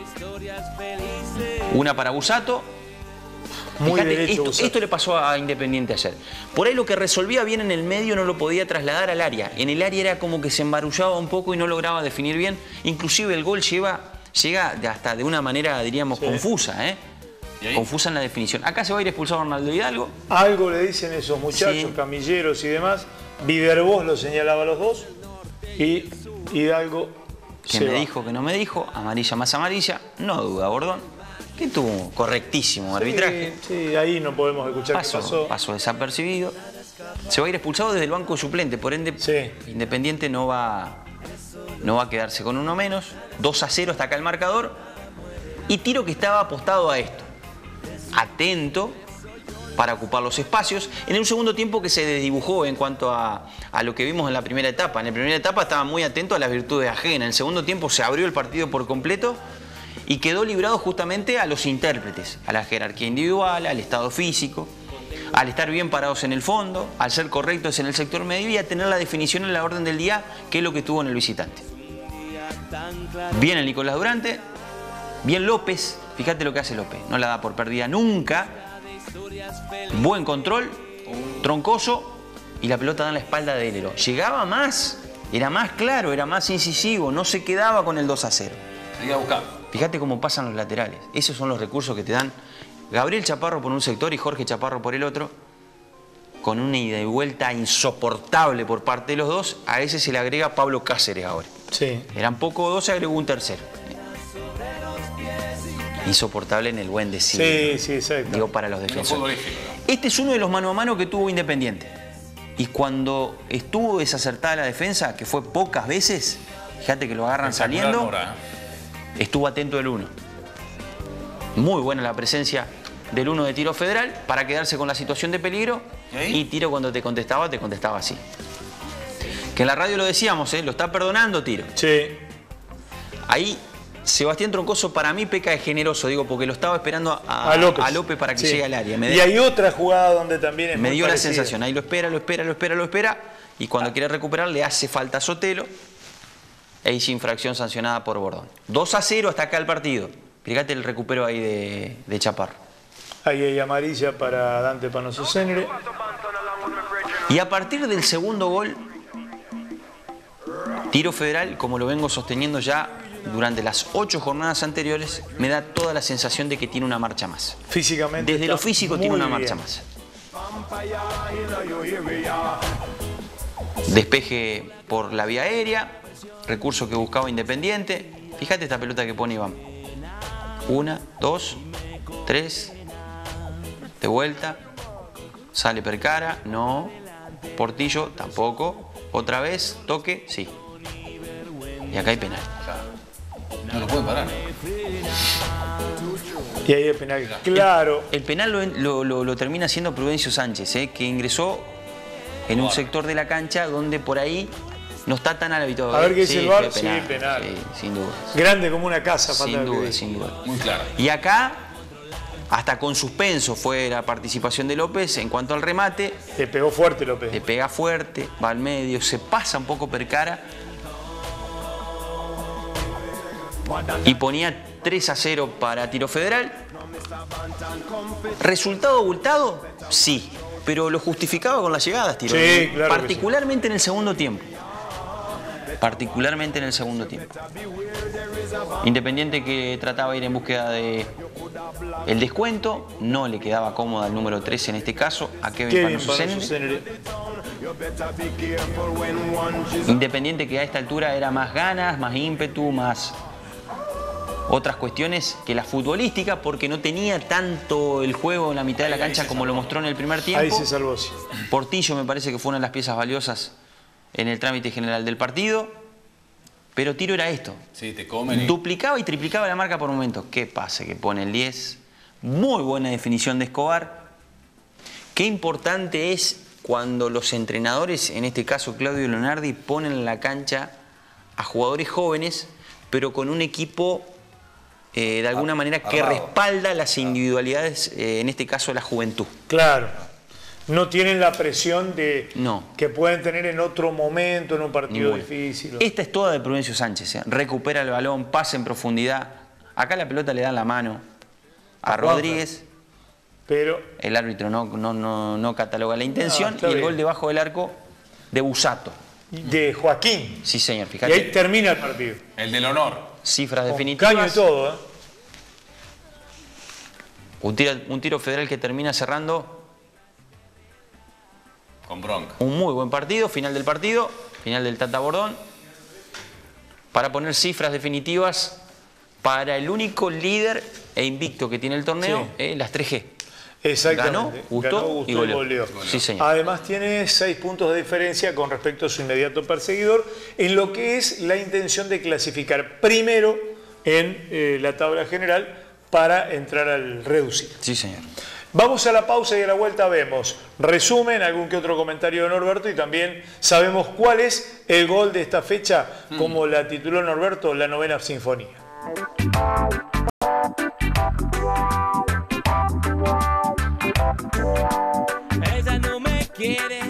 Una para Busato.
Muy
Fíjate,
derecho
esto,
Busato.
esto le pasó a Independiente ayer. Por ahí lo que resolvía bien en el medio no lo podía trasladar al área. En el área era como que se embarullaba un poco y no lograba definir bien. Inclusive el gol lleva, llega de hasta de una manera, diríamos,
Sí.
confusa, ¿eh? Confusa en la definición. Acá se va a ir expulsado Arnaldo Hidalgo.
Algo le dicen esos muchachos,
Sí.
camilleros y demás. Viverbós lo señalaba a los dos. Y Hidalgo
Que
se
me
va.
dijo, que no me dijo. Amarilla más amarilla. No duda, Bordón. Que tuvo correctísimo arbitraje.
Sí, sí, ahí no podemos escuchar qué
Paso,
pasó.
paso desapercibido. Se va a ir expulsado desde el banco suplente, por ende
Sí.
Independiente no va, no va a quedarse con uno menos. dos a cero hasta acá el marcador. Y Tiro que estaba apostado a esto. Atento para ocupar los espacios. En un segundo tiempo que se desdibujó en cuanto a, a lo que vimos en la primera etapa. En la primera etapa estaba muy atento a las virtudes ajenas. En el segundo tiempo se abrió el partido por completo y quedó librado justamente a los intérpretes, a la jerarquía individual, al estado físico, al estar bien parados en el fondo, al ser correctos en el sector medio y a tener la definición en la orden del día, que es lo que tuvo en el visitante. Bien el Nicolás Durante, bien López, fíjate lo que hace López, no la da por perdida nunca, buen control, Troncoso y la pelota da en la espalda de Elero. Llegaba más, era más claro, era más incisivo, no se quedaba con el dos a cero.
Seguía buscando.
Fíjate cómo pasan los laterales. Esos son los recursos que te dan Gabriel Chaparro por un sector y Jorge Chaparro por el otro, con una ida y vuelta insoportable por parte de los dos. A ese se le agrega Pablo Cáceres ahora.
Sí.
Eran poco dos, se agregó un tercero. Insoportable en el buen decir.
Sí, sí, exacto.
Digo, para los defensores. Este es uno de los mano a mano que tuvo Independiente. Y cuando estuvo desacertada la defensa, que fue pocas veces, fíjate que lo agarran saliendo, estuvo atento el uno. Muy buena la presencia del uno de Tiro Federal para quedarse con la situación de peligro. Y Tiro cuando te contestaba, te contestaba así. Que en la radio lo decíamos, ¿eh? Lo está perdonando Tiro.
Sí.
Ahí Sebastián Troncoso para mí peca de generoso, digo, porque lo estaba esperando a,
A López.
a López para que
Sí.
llegue al área. Me
Y hay otra jugada donde también es
Me
muy
dio la
parecida.
sensación, ahí lo espera, lo espera, lo espera, lo espera, y cuando quiere recuperar le hace falta a Sotelo, e hizo infracción sancionada por Bordón. dos a cero hasta acá el partido. Fíjate el recupero ahí de, de Chaparro.
Ahí hay amarilla para Dante Panoso Senere.
Y a partir del segundo gol, Tiro Federal, como lo vengo sosteniendo ya durante las ocho jornadas anteriores, me da toda la sensación de que tiene una marcha más.
Físicamente
Desde
está
lo físico tiene
muy
una
bien.
marcha más. Despeje por la vía aérea, recurso que buscaba Independiente. Fíjate esta pelota que pone Iván. Una, dos, tres, de vuelta, sale Percara, no, Portillo, tampoco, otra vez, toque, sí. Y acá hay penal.
No lo pueden parar.
Y ahí hay penal, claro.
El, el penal lo, lo, lo, lo termina haciendo Prudencio Sánchez, ¿eh? Que ingresó en un sector de la cancha donde por ahí no está tan habituado.
A ver qué dice
sí,
el V A R,
penal,
sí, penal.
Sí, sin duda.
Grande como una casa, falta
Sin
que
duda,
diga.
sin duda.
Muy claro.
Y acá, hasta con suspenso fue la participación de López en cuanto al remate.
Le pegó fuerte López.
Le pega fuerte, va al medio, se pasa un poco Percara. Y ponía tres a cero para Tiro Federal. ¿Resultado abultado? Sí. Pero lo justificaba con las llegadas, Tiro.
Sí, claro.
Particularmente en el segundo tiempo. Particularmente en el segundo tiempo. Independiente que trataba de ir en búsqueda de el descuento, no le quedaba cómoda el número trece en este caso, a Kevin Panosucénere. Independiente que a esta altura era más ganas, más ímpetu, más otras cuestiones que la futbolística, porque no tenía tanto el juego en la mitad de la cancha como lo mostró en el primer tiempo.
Ahí se salvó, sí.
Portillo me parece que fue una de las piezas valiosas en el trámite general del partido. Pero Tiro era esto.
Sí, te comen y...
Duplicaba y triplicaba la marca por momentos. ¿Qué pasa? Que pone el diez. Muy buena definición de Escobar. Qué importante es cuando los entrenadores, en este caso Claudio Leonardi, ponen en la cancha a jugadores jóvenes, pero con un equipo eh, de alguna manera que respalda las individualidades, eh, en este caso la juventud.
Claro. No tienen la presión de
no.
que pueden tener en otro momento, en un partido
Ninguna.
difícil.
Esta es toda de Prudencio Sánchez. ¿eh? Recupera el balón, pasa en profundidad. Acá la pelota le dan la mano a, a Rodríguez.
Pero
el árbitro no, no, no, no cataloga la intención.
No,
y el
bien.
gol debajo del arco de Busato.
De Joaquín.
Sí, señor. Fíjate.
Y ahí termina el partido.
El del honor.
Cifras
Con
definitivas.
caño y todo, ¿eh?
Un tiro, un tiro federal que termina cerrando.
Con bronca.
Un muy buen partido, final del partido, final del Tata Bordón, para poner cifras definitivas para el único líder e invicto que tiene el torneo,
Sí.
eh, las tres G.
Exactamente.
Ganó, gustó,
Ganó, gustó
y goleó.
Sí,
señor.
Además tiene seis puntos de diferencia con respecto a su inmediato perseguidor en lo que es la intención de clasificar primero en eh, la tabla general para entrar al reducido.
Sí, señor.
Vamos a la pausa y a la vuelta vemos resumen, algún que otro comentario de Norberto y también sabemos cuál es el gol de esta fecha, mm. como la tituló Norberto, la novena sinfonía.
Ella no me quiere.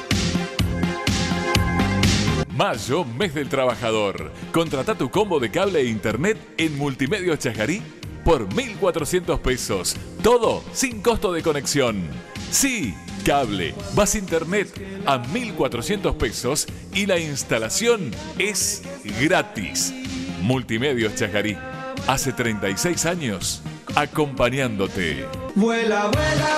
Mayo, mes del trabajador. Contrata tu combo de cable e internet en Multimedios Chajarí por mil cuatrocientos pesos. Todo sin costo de conexión. Sí, cable, más internet a mil cuatrocientos pesos y la instalación es gratis. Multimedios Chajarí. Hace treinta y seis años, acompañándote.
Vuela, vuela.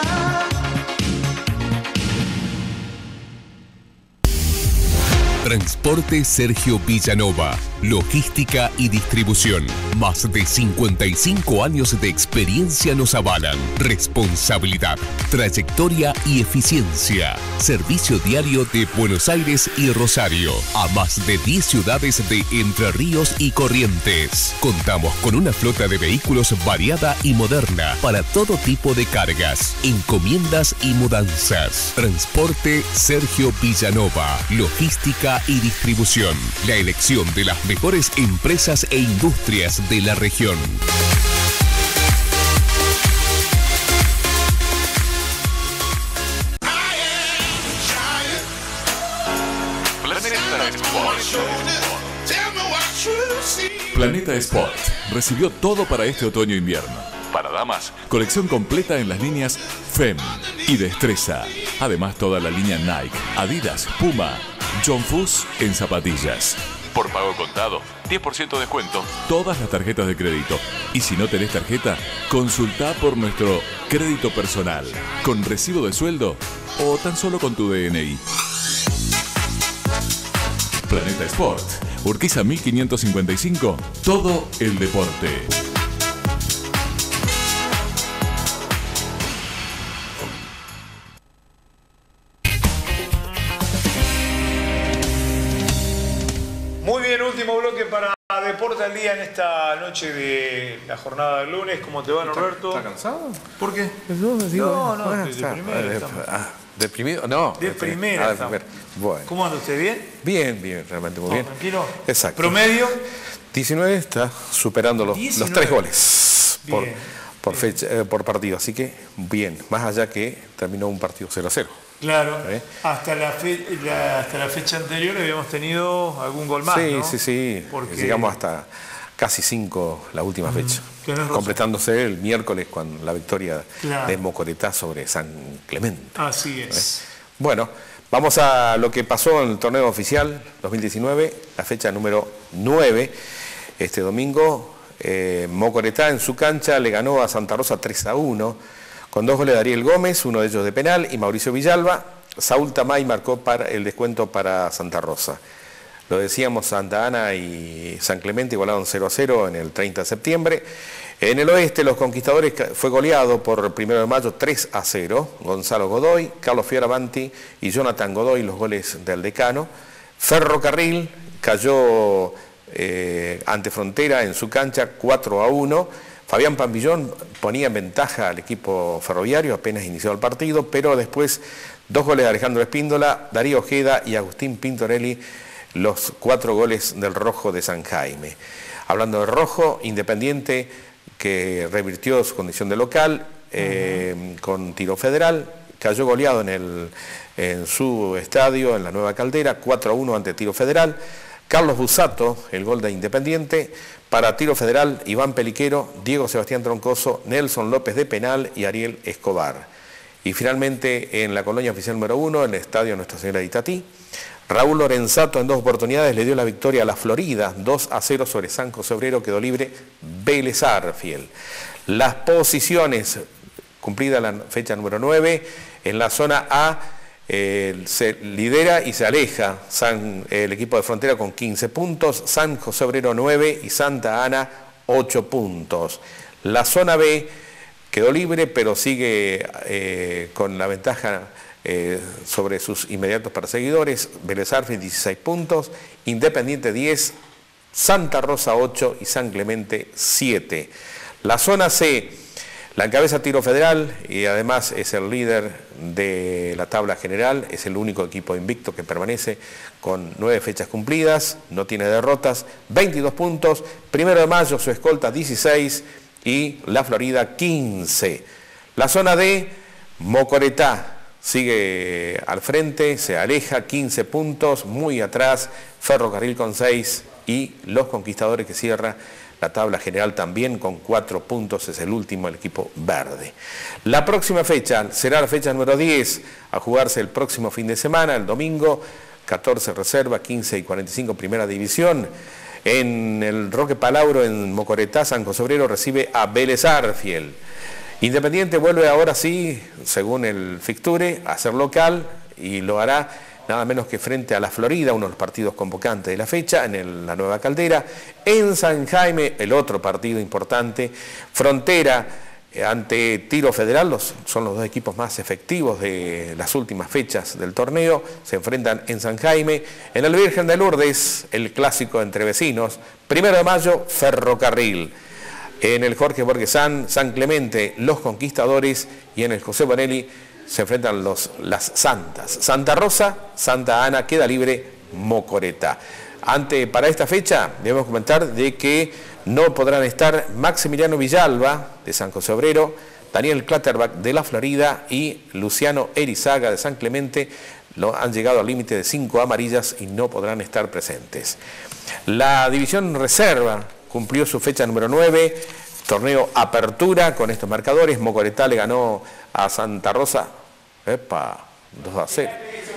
Transporte Sergio Villanova, logística y distribución. Más de cincuenta y cinco años de experiencia nos avalan. Responsabilidad, trayectoria y eficiencia. Servicio diario de Buenos Aires y Rosario. A más de diez ciudades de Entre Ríos y Corrientes. Contamos con una flota de vehículos variada y moderna para todo tipo de cargas, encomiendas y mudanzas. Transporte Sergio Villanova, logística y distribución. La elección de las mejores empresas e industrias de la región.
Planeta Sport. Planeta Sport recibió todo para este otoño-invierno. Para damas, colección completa en las líneas F E M y Destreza. Además, toda la línea Nike, Adidas, Puma, John Fuss en zapatillas. Por pago contado, diez por ciento de descuento. Todas las tarjetas de crédito. Y si no tenés tarjeta, consultá por nuestro crédito personal, con recibo de sueldo o tan solo con tu D N I. Planeta Sport, Urquiza mil quinientos cincuenta y cinco, todo el deporte.
Muy bien, último bloque para Deporte al Día en esta noche de la jornada del lunes. ¿Cómo te va, Norberto?
¿Está cansado?
¿Por qué?
No, digo,
no, no,
bueno,
de,
está,
primera
de,
estamos.
ah, ¿de primero? No.
De primera
ah, de
estamos.
primera. Bueno.
¿Cómo anda usted? ¿Bien?
Bien, bien, realmente muy
¿Todo
bien.
tranquilo?
Exacto.
¿Promedio?
diecinueve está superando los, los tres goles por,
Bien,
por,
bien.
fecha, eh, por partido. Así que bien, más allá que terminó un partido cero a cero.
Claro.
¿Eh?
Hasta, la fe- la- hasta la fecha anterior habíamos tenido algún gol más,
Sí,
¿no?
sí, sí.
Porque-
Llegamos hasta casi cinco la última fecha.
tenés razón.
Completándose el miércoles con la victoria
Claro.
de Mocoretá sobre San Clemente.
Así es.
Bueno, vamos a lo que pasó en el torneo oficial dos mil diecinueve, la fecha número nueve. Este domingo, eh, Mocoretá en su cancha le ganó a Santa Rosa tres a uno, con dos goles de Ariel Gómez, uno de ellos de penal, y Mauricio Villalba. Saúl Tamay marcó para el descuento para Santa Rosa. Lo decíamos, Santa Ana y San Clemente igualaron cero a cero en el treinta de septiembre. En el oeste, los Conquistadores fue goleado por primero de mayo tres a cero. Gonzalo Godoy, Carlos Fioravanti y Jonathan Godoy, los goles del decano. Ferrocarril cayó eh, ante Frontera en su cancha cuatro a uno. Fabián Pampillón ponía en ventaja al equipo ferroviario apenas inició el partido, pero después dos goles de Alejandro Espíndola, Darío Ojeda y Agustín Pintorelli, los cuatro goles del Rojo de San Jaime. Hablando del Rojo, Independiente, que revirtió su condición de local eh, uh-huh. con tiro federal, cayó goleado en, el, en su estadio, en la Nueva Caldera, cuatro a uno ante Tiro Federal. Carlos Busato, el gol de Independiente. Para Tiro Federal, Iván Peliquero, Diego Sebastián Troncoso, Nelson López de penal y Ariel Escobar. Y finalmente, en la colonia oficial número uno, en el estadio Nuestra Señora de Itatí, Raúl Lorenzato en dos oportunidades le dio la victoria a la Florida, dos a cero sobre San José Obrero, quedó libre Vélez Arfiel. Las posiciones, cumplida la fecha número nueve, en la zona A eh, se lidera y se aleja San, el equipo de Frontera con quince puntos, San José Obrero nueve y Santa Ana ocho puntos. La zona B quedó libre, pero sigue eh, con la ventaja Eh, sobre sus inmediatos perseguidores. Vélez Arfiel dieciséis puntos, Independiente diez, Santa Rosa ocho y San Clemente siete. La zona C la encabeza Tiro Federal y además es el líder de la tabla general, es el único equipo invicto que permanece con nueve fechas cumplidas, no tiene derrotas, veintidós puntos. Primero de mayo su escolta dieciséis y la Florida quince. La zona D, Mocoretá sigue al frente, se aleja, quince puntos, muy atrás, Ferrocarril con seis y los Conquistadores que cierra la tabla general también con cuatro puntos, es el último, el equipo verde. La próxima fecha será la fecha número diez, a jugarse el próximo fin de semana, el domingo, catorce reserva, quince y cuarenta y cinco primera división. En el Roque Palauro, en Mocoretá, San José Obrero recibe a Vélez Arfiel. Independiente vuelve ahora sí, según el fixture, a ser local y lo hará nada menos que frente a la Florida, uno de los partidos convocantes de la fecha, en el, la Nueva Caldera. En San Jaime, el otro partido importante, Frontera eh, ante Tiro Federal, los, son los dos equipos más efectivos de las últimas fechas del torneo, se enfrentan en San Jaime. En el Virgen de Lourdes, el clásico entre vecinos, primero de mayo, Ferrocarril. En el Jorge Borgesán, San Clemente, los Conquistadores, y en el José Bonelli se enfrentan los, las Santas. Santa Rosa, Santa Ana, queda libre Mocoretá. Ante, para esta fecha debemos comentar de que no podrán estar Maximiliano Villalba de San José Obrero, Daniel Clatterbach de la Florida y Luciano Erizaga de San Clemente. Lo, han llegado al límite de cinco amarillas y no podrán estar presentes. La división reserva cumplió su fecha número nueve, torneo apertura con estos marcadores. Mocoretá le ganó a Santa Rosa, epa, dos a cero.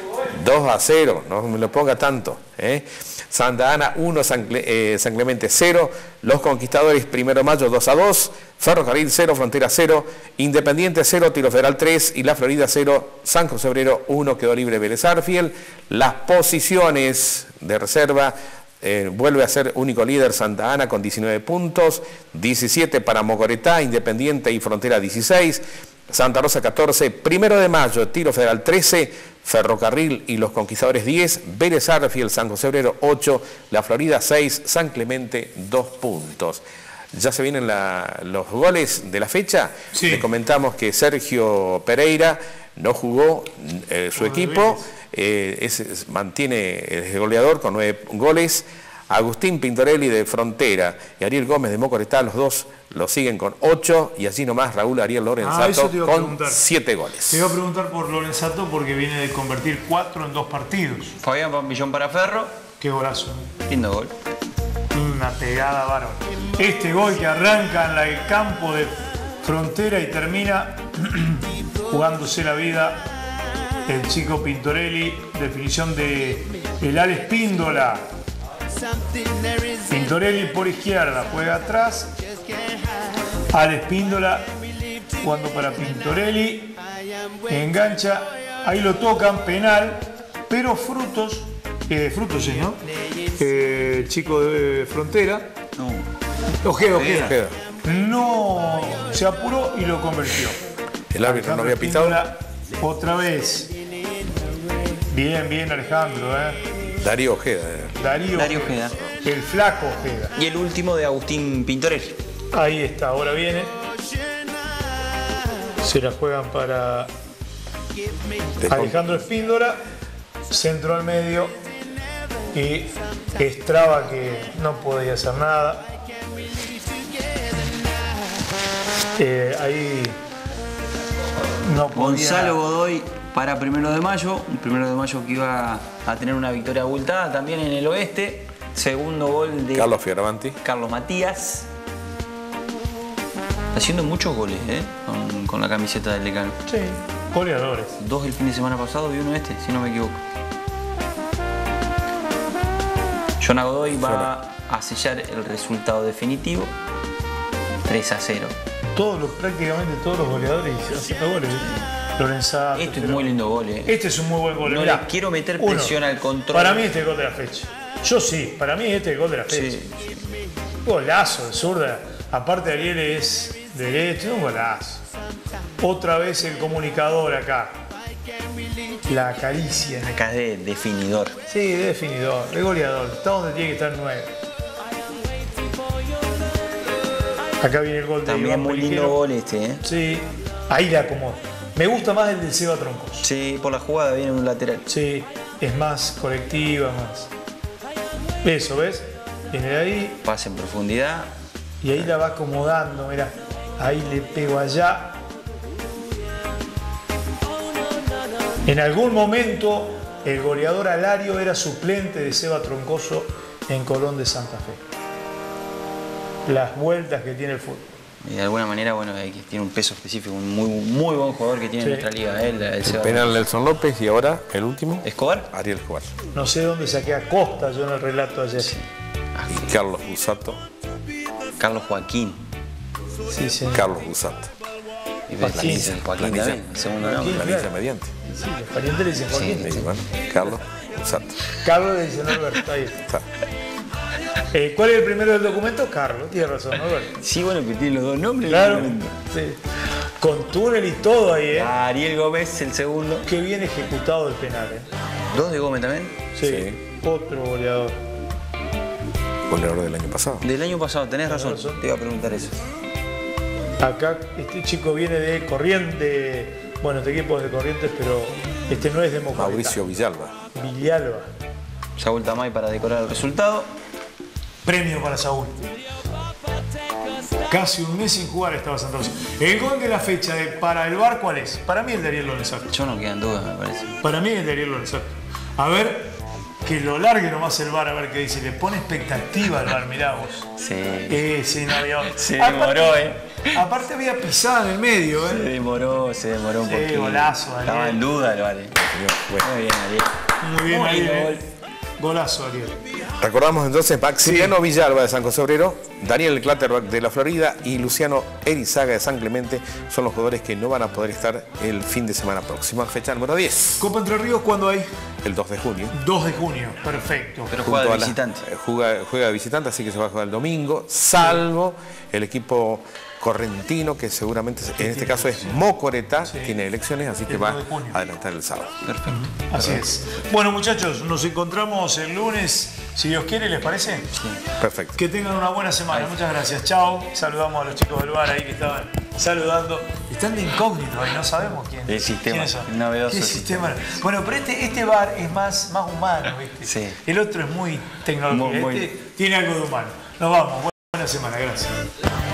dos a cero, no me lo ponga tanto. ¿eh? Santa Ana uno, San, eh, San Clemente cero, Los Conquistadores Primero de Mayo dos a dos, Ferrocarril cero, Frontera cero, Independiente cero, Tiro Federal tres y La Florida cero, San José Obrero uno, quedó libre Vélez Arfiel. Las posiciones de reserva, eh, vuelve a ser único líder Santa Ana con diecinueve puntos, diecisiete para Mocoretá, Independiente y Frontera dieciséis, Santa Rosa catorce, Primero de Mayo, Tiro Federal trece, Ferrocarril y Los Conquistadores diez, Vélez Arfiel, San José Obrero ocho, La Florida seis, San Clemente dos puntos. Ya se vienen la, los goles de la fecha.
Sí.
Le comentamos que Sergio Pereira no jugó eh, su equipo, eh, es, es, mantiene el goleador con nueve goles. Agustín Pintorelli de Frontera y Ariel Gómez de Mocoretá, los dos lo siguen con ocho, y allí nomás Raúl Ariel Lorenzato
ah,
con siete goles.
Te iba a preguntar por Lorenzato porque viene de convertir cuatro en dos partidos.
Fabián Pampillón para Ferro.
Qué golazo.
Lindo gol.
Una pegada varón. Este gol que arranca en el campo de Frontera y termina jugándose la vida el chico Pintorelli, definición de el Alex Píndola. Pintorelli por izquierda, juega atrás. Alex Píndola jugando para Pintorelli. Engancha, ahí lo tocan, penal, pero Frutos, eh, Frutos es, ¿no? Eh, el chico de Frontera. No. Ojeda, Ojeda.
Ojeda.
No se apuró y lo convirtió.
El árbitro no había pitado.
Píndola, otra vez. Bien, bien Alejandro, ¿eh?
Darío Ojeda.
Darío,
Darío Ojeda.
El flaco Ojeda.
Y el último de Agustín Pintorelli.
Ahí está, ahora viene. Se la juegan para Alejandro Espíndola. Centro al medio. Y Estraba, que no podía hacer nada. Eh, ahí no podía.
Gonzalo Godoy para Primero de Mayo, un Primero de Mayo que iba a tener una victoria abultada también en el oeste. Segundo gol de
Carlos Fioravanti.
Carlos Matías. Haciendo muchos goles, ¿eh? Con, con la camiseta del Decano.
Sí, goleadores.
Dos el fin de semana pasado y uno este, si no me equivoco. Jonah Godoy va a sellar el resultado definitivo. tres a cero.
Todos los, prácticamente todos los goleadores hacen goles. Lorenzato.
Este es un muy lindo gol, ¿eh?
Este es un muy buen gol.
No
Mirá,
le quiero meter
uno,
presión al control.
Para mí este es el gol de la fecha. Yo sí, para mí este es el gol de la fecha.
Sí.
Golazo de zurda. Aparte Ariel es derecho, un golazo. Otra vez el comunicador acá. La acaricia.
Acá es de definidor.
Sí, de definidor, de goleador. Está donde tiene que estar nueve. Acá viene el gol de
También
Iván
muy
Peliquero.
lindo gol este, ¿eh?
Sí, ahí la acomoda. Me gusta más el del Seba Troncoso.
Sí, por la jugada viene un lateral.
Sí, es más colectiva, más. Eso, ¿ves? Viene de ahí
Pase en profundidad.
y ahí la va acomodando, mirá. Ahí le pego allá. En algún momento el goleador Alario era suplente de Seba Troncoso en Colón de Santa Fe. Las vueltas que tiene el fútbol.
Y de alguna manera, bueno, hay que- tiene un peso específico, un muy, muy buen jugador que tiene
Sí.
nuestra liga, ¿eh? El, el
El
Seba
penal Nelson López y ahora el último.
Escobar.
Ariel Escobar.
No sé dónde saqué a Costa yo en el relato ayer.
Y Carlos Busato.
Carlos Joaquín.
Sí, sí.
Carlos Busato.
Y ves,
Joaquín.
Joaquín, Joaquín
Planilla.
también, el segundo nombre.
Joaquín.
Planilla mediante.
Sí, los parientes le dicen Joaquín.
Y bueno, Carlos Busato.
Carlos le dice Norberto, ahí está.
Está.
Eh, ¿Cuál es el primero del documento? Carlos, tiene razón, Norberto.
Sí, bueno, que tiene los dos nombres.
Claro,
¿no?
sí. Con túnel y todo ahí, ¿eh?
Ariel Gómez, el segundo.
Qué bien ejecutado el penal, ¿eh?
Dos de Gómez también.
Sí,
Sí.
otro goleador.
Goleador del año pasado.
Del año pasado, tenés razón.
razón.
Te iba a preguntar eso.
Acá este chico viene de Corrientes, bueno, este equipo es de Corrientes, pero este no es de Mocoretá.
Mauricio Villalba.
Villalba.
Saúl Tamay para decorar el resultado.
Premio para Saúl. Casi un mes sin jugar estaba Santa Rosa. El gol de la fecha de para el bar, ¿cuál es? Para mí el de Ariel Lorenzato.
Yo no queda en duda, me parece.
Para mí el de Ariel Lorenzato. A ver, que lo largue nomás el bar, a ver qué dice. Le pone expectativa al bar, mirá vos.
Sí.
Eh, sí, no había...
Se
Aparte-
demoró, ¿eh?
Aparte había pisada en el medio,
Se
¿eh?
demoró, se demoró un
Sí,
poquito.
golazo, Daniel.
Estaba en duda, el vale.
señor. Bueno.
Muy bien, Ariel.
Muy bien,
Muy
Ariel.
gol.
Golazo, Ariel.
Recordamos entonces Maximiliano
Sí.
Villalba de San José Obrero, Daniel Clatterback de la Florida y Luciano Erizaga de San Clemente son los jugadores que no van a poder estar el fin de semana próximo. Fecha número diez.
Copa Entre Ríos, ¿cuándo hay?
El dos de junio.
dos de junio, perfecto.
Pero
Junto
juega de
a la-
visitante.
eh, Juega, juega de visitante, así que se va a jugar el domingo, salvo el equipo correntino, que seguramente en este caso es Mocoretá, tiene elecciones, así que
El
va
dos de junio.
a adelantar el sábado.
Perfecto.
Así es. Bueno, muchachos, nos encontramos el lunes, si Dios quiere, ¿les parece?
Perfecto.
Que tengan una buena semana. Muchas gracias. Chao. Saludamos a los chicos del bar ahí que estaban saludando. Están de incógnito ahí, no sabemos quién.
El sistema,
quiénes son.
el novedoso
¿Qué
sistema.
sistema? Bueno, pero este, este bar es más, más humano, ¿viste?
Sí.
El otro es muy tecnológico.
Muy- muy-
Este tiene algo de humano. Nos vamos. Buena semana. Gracias.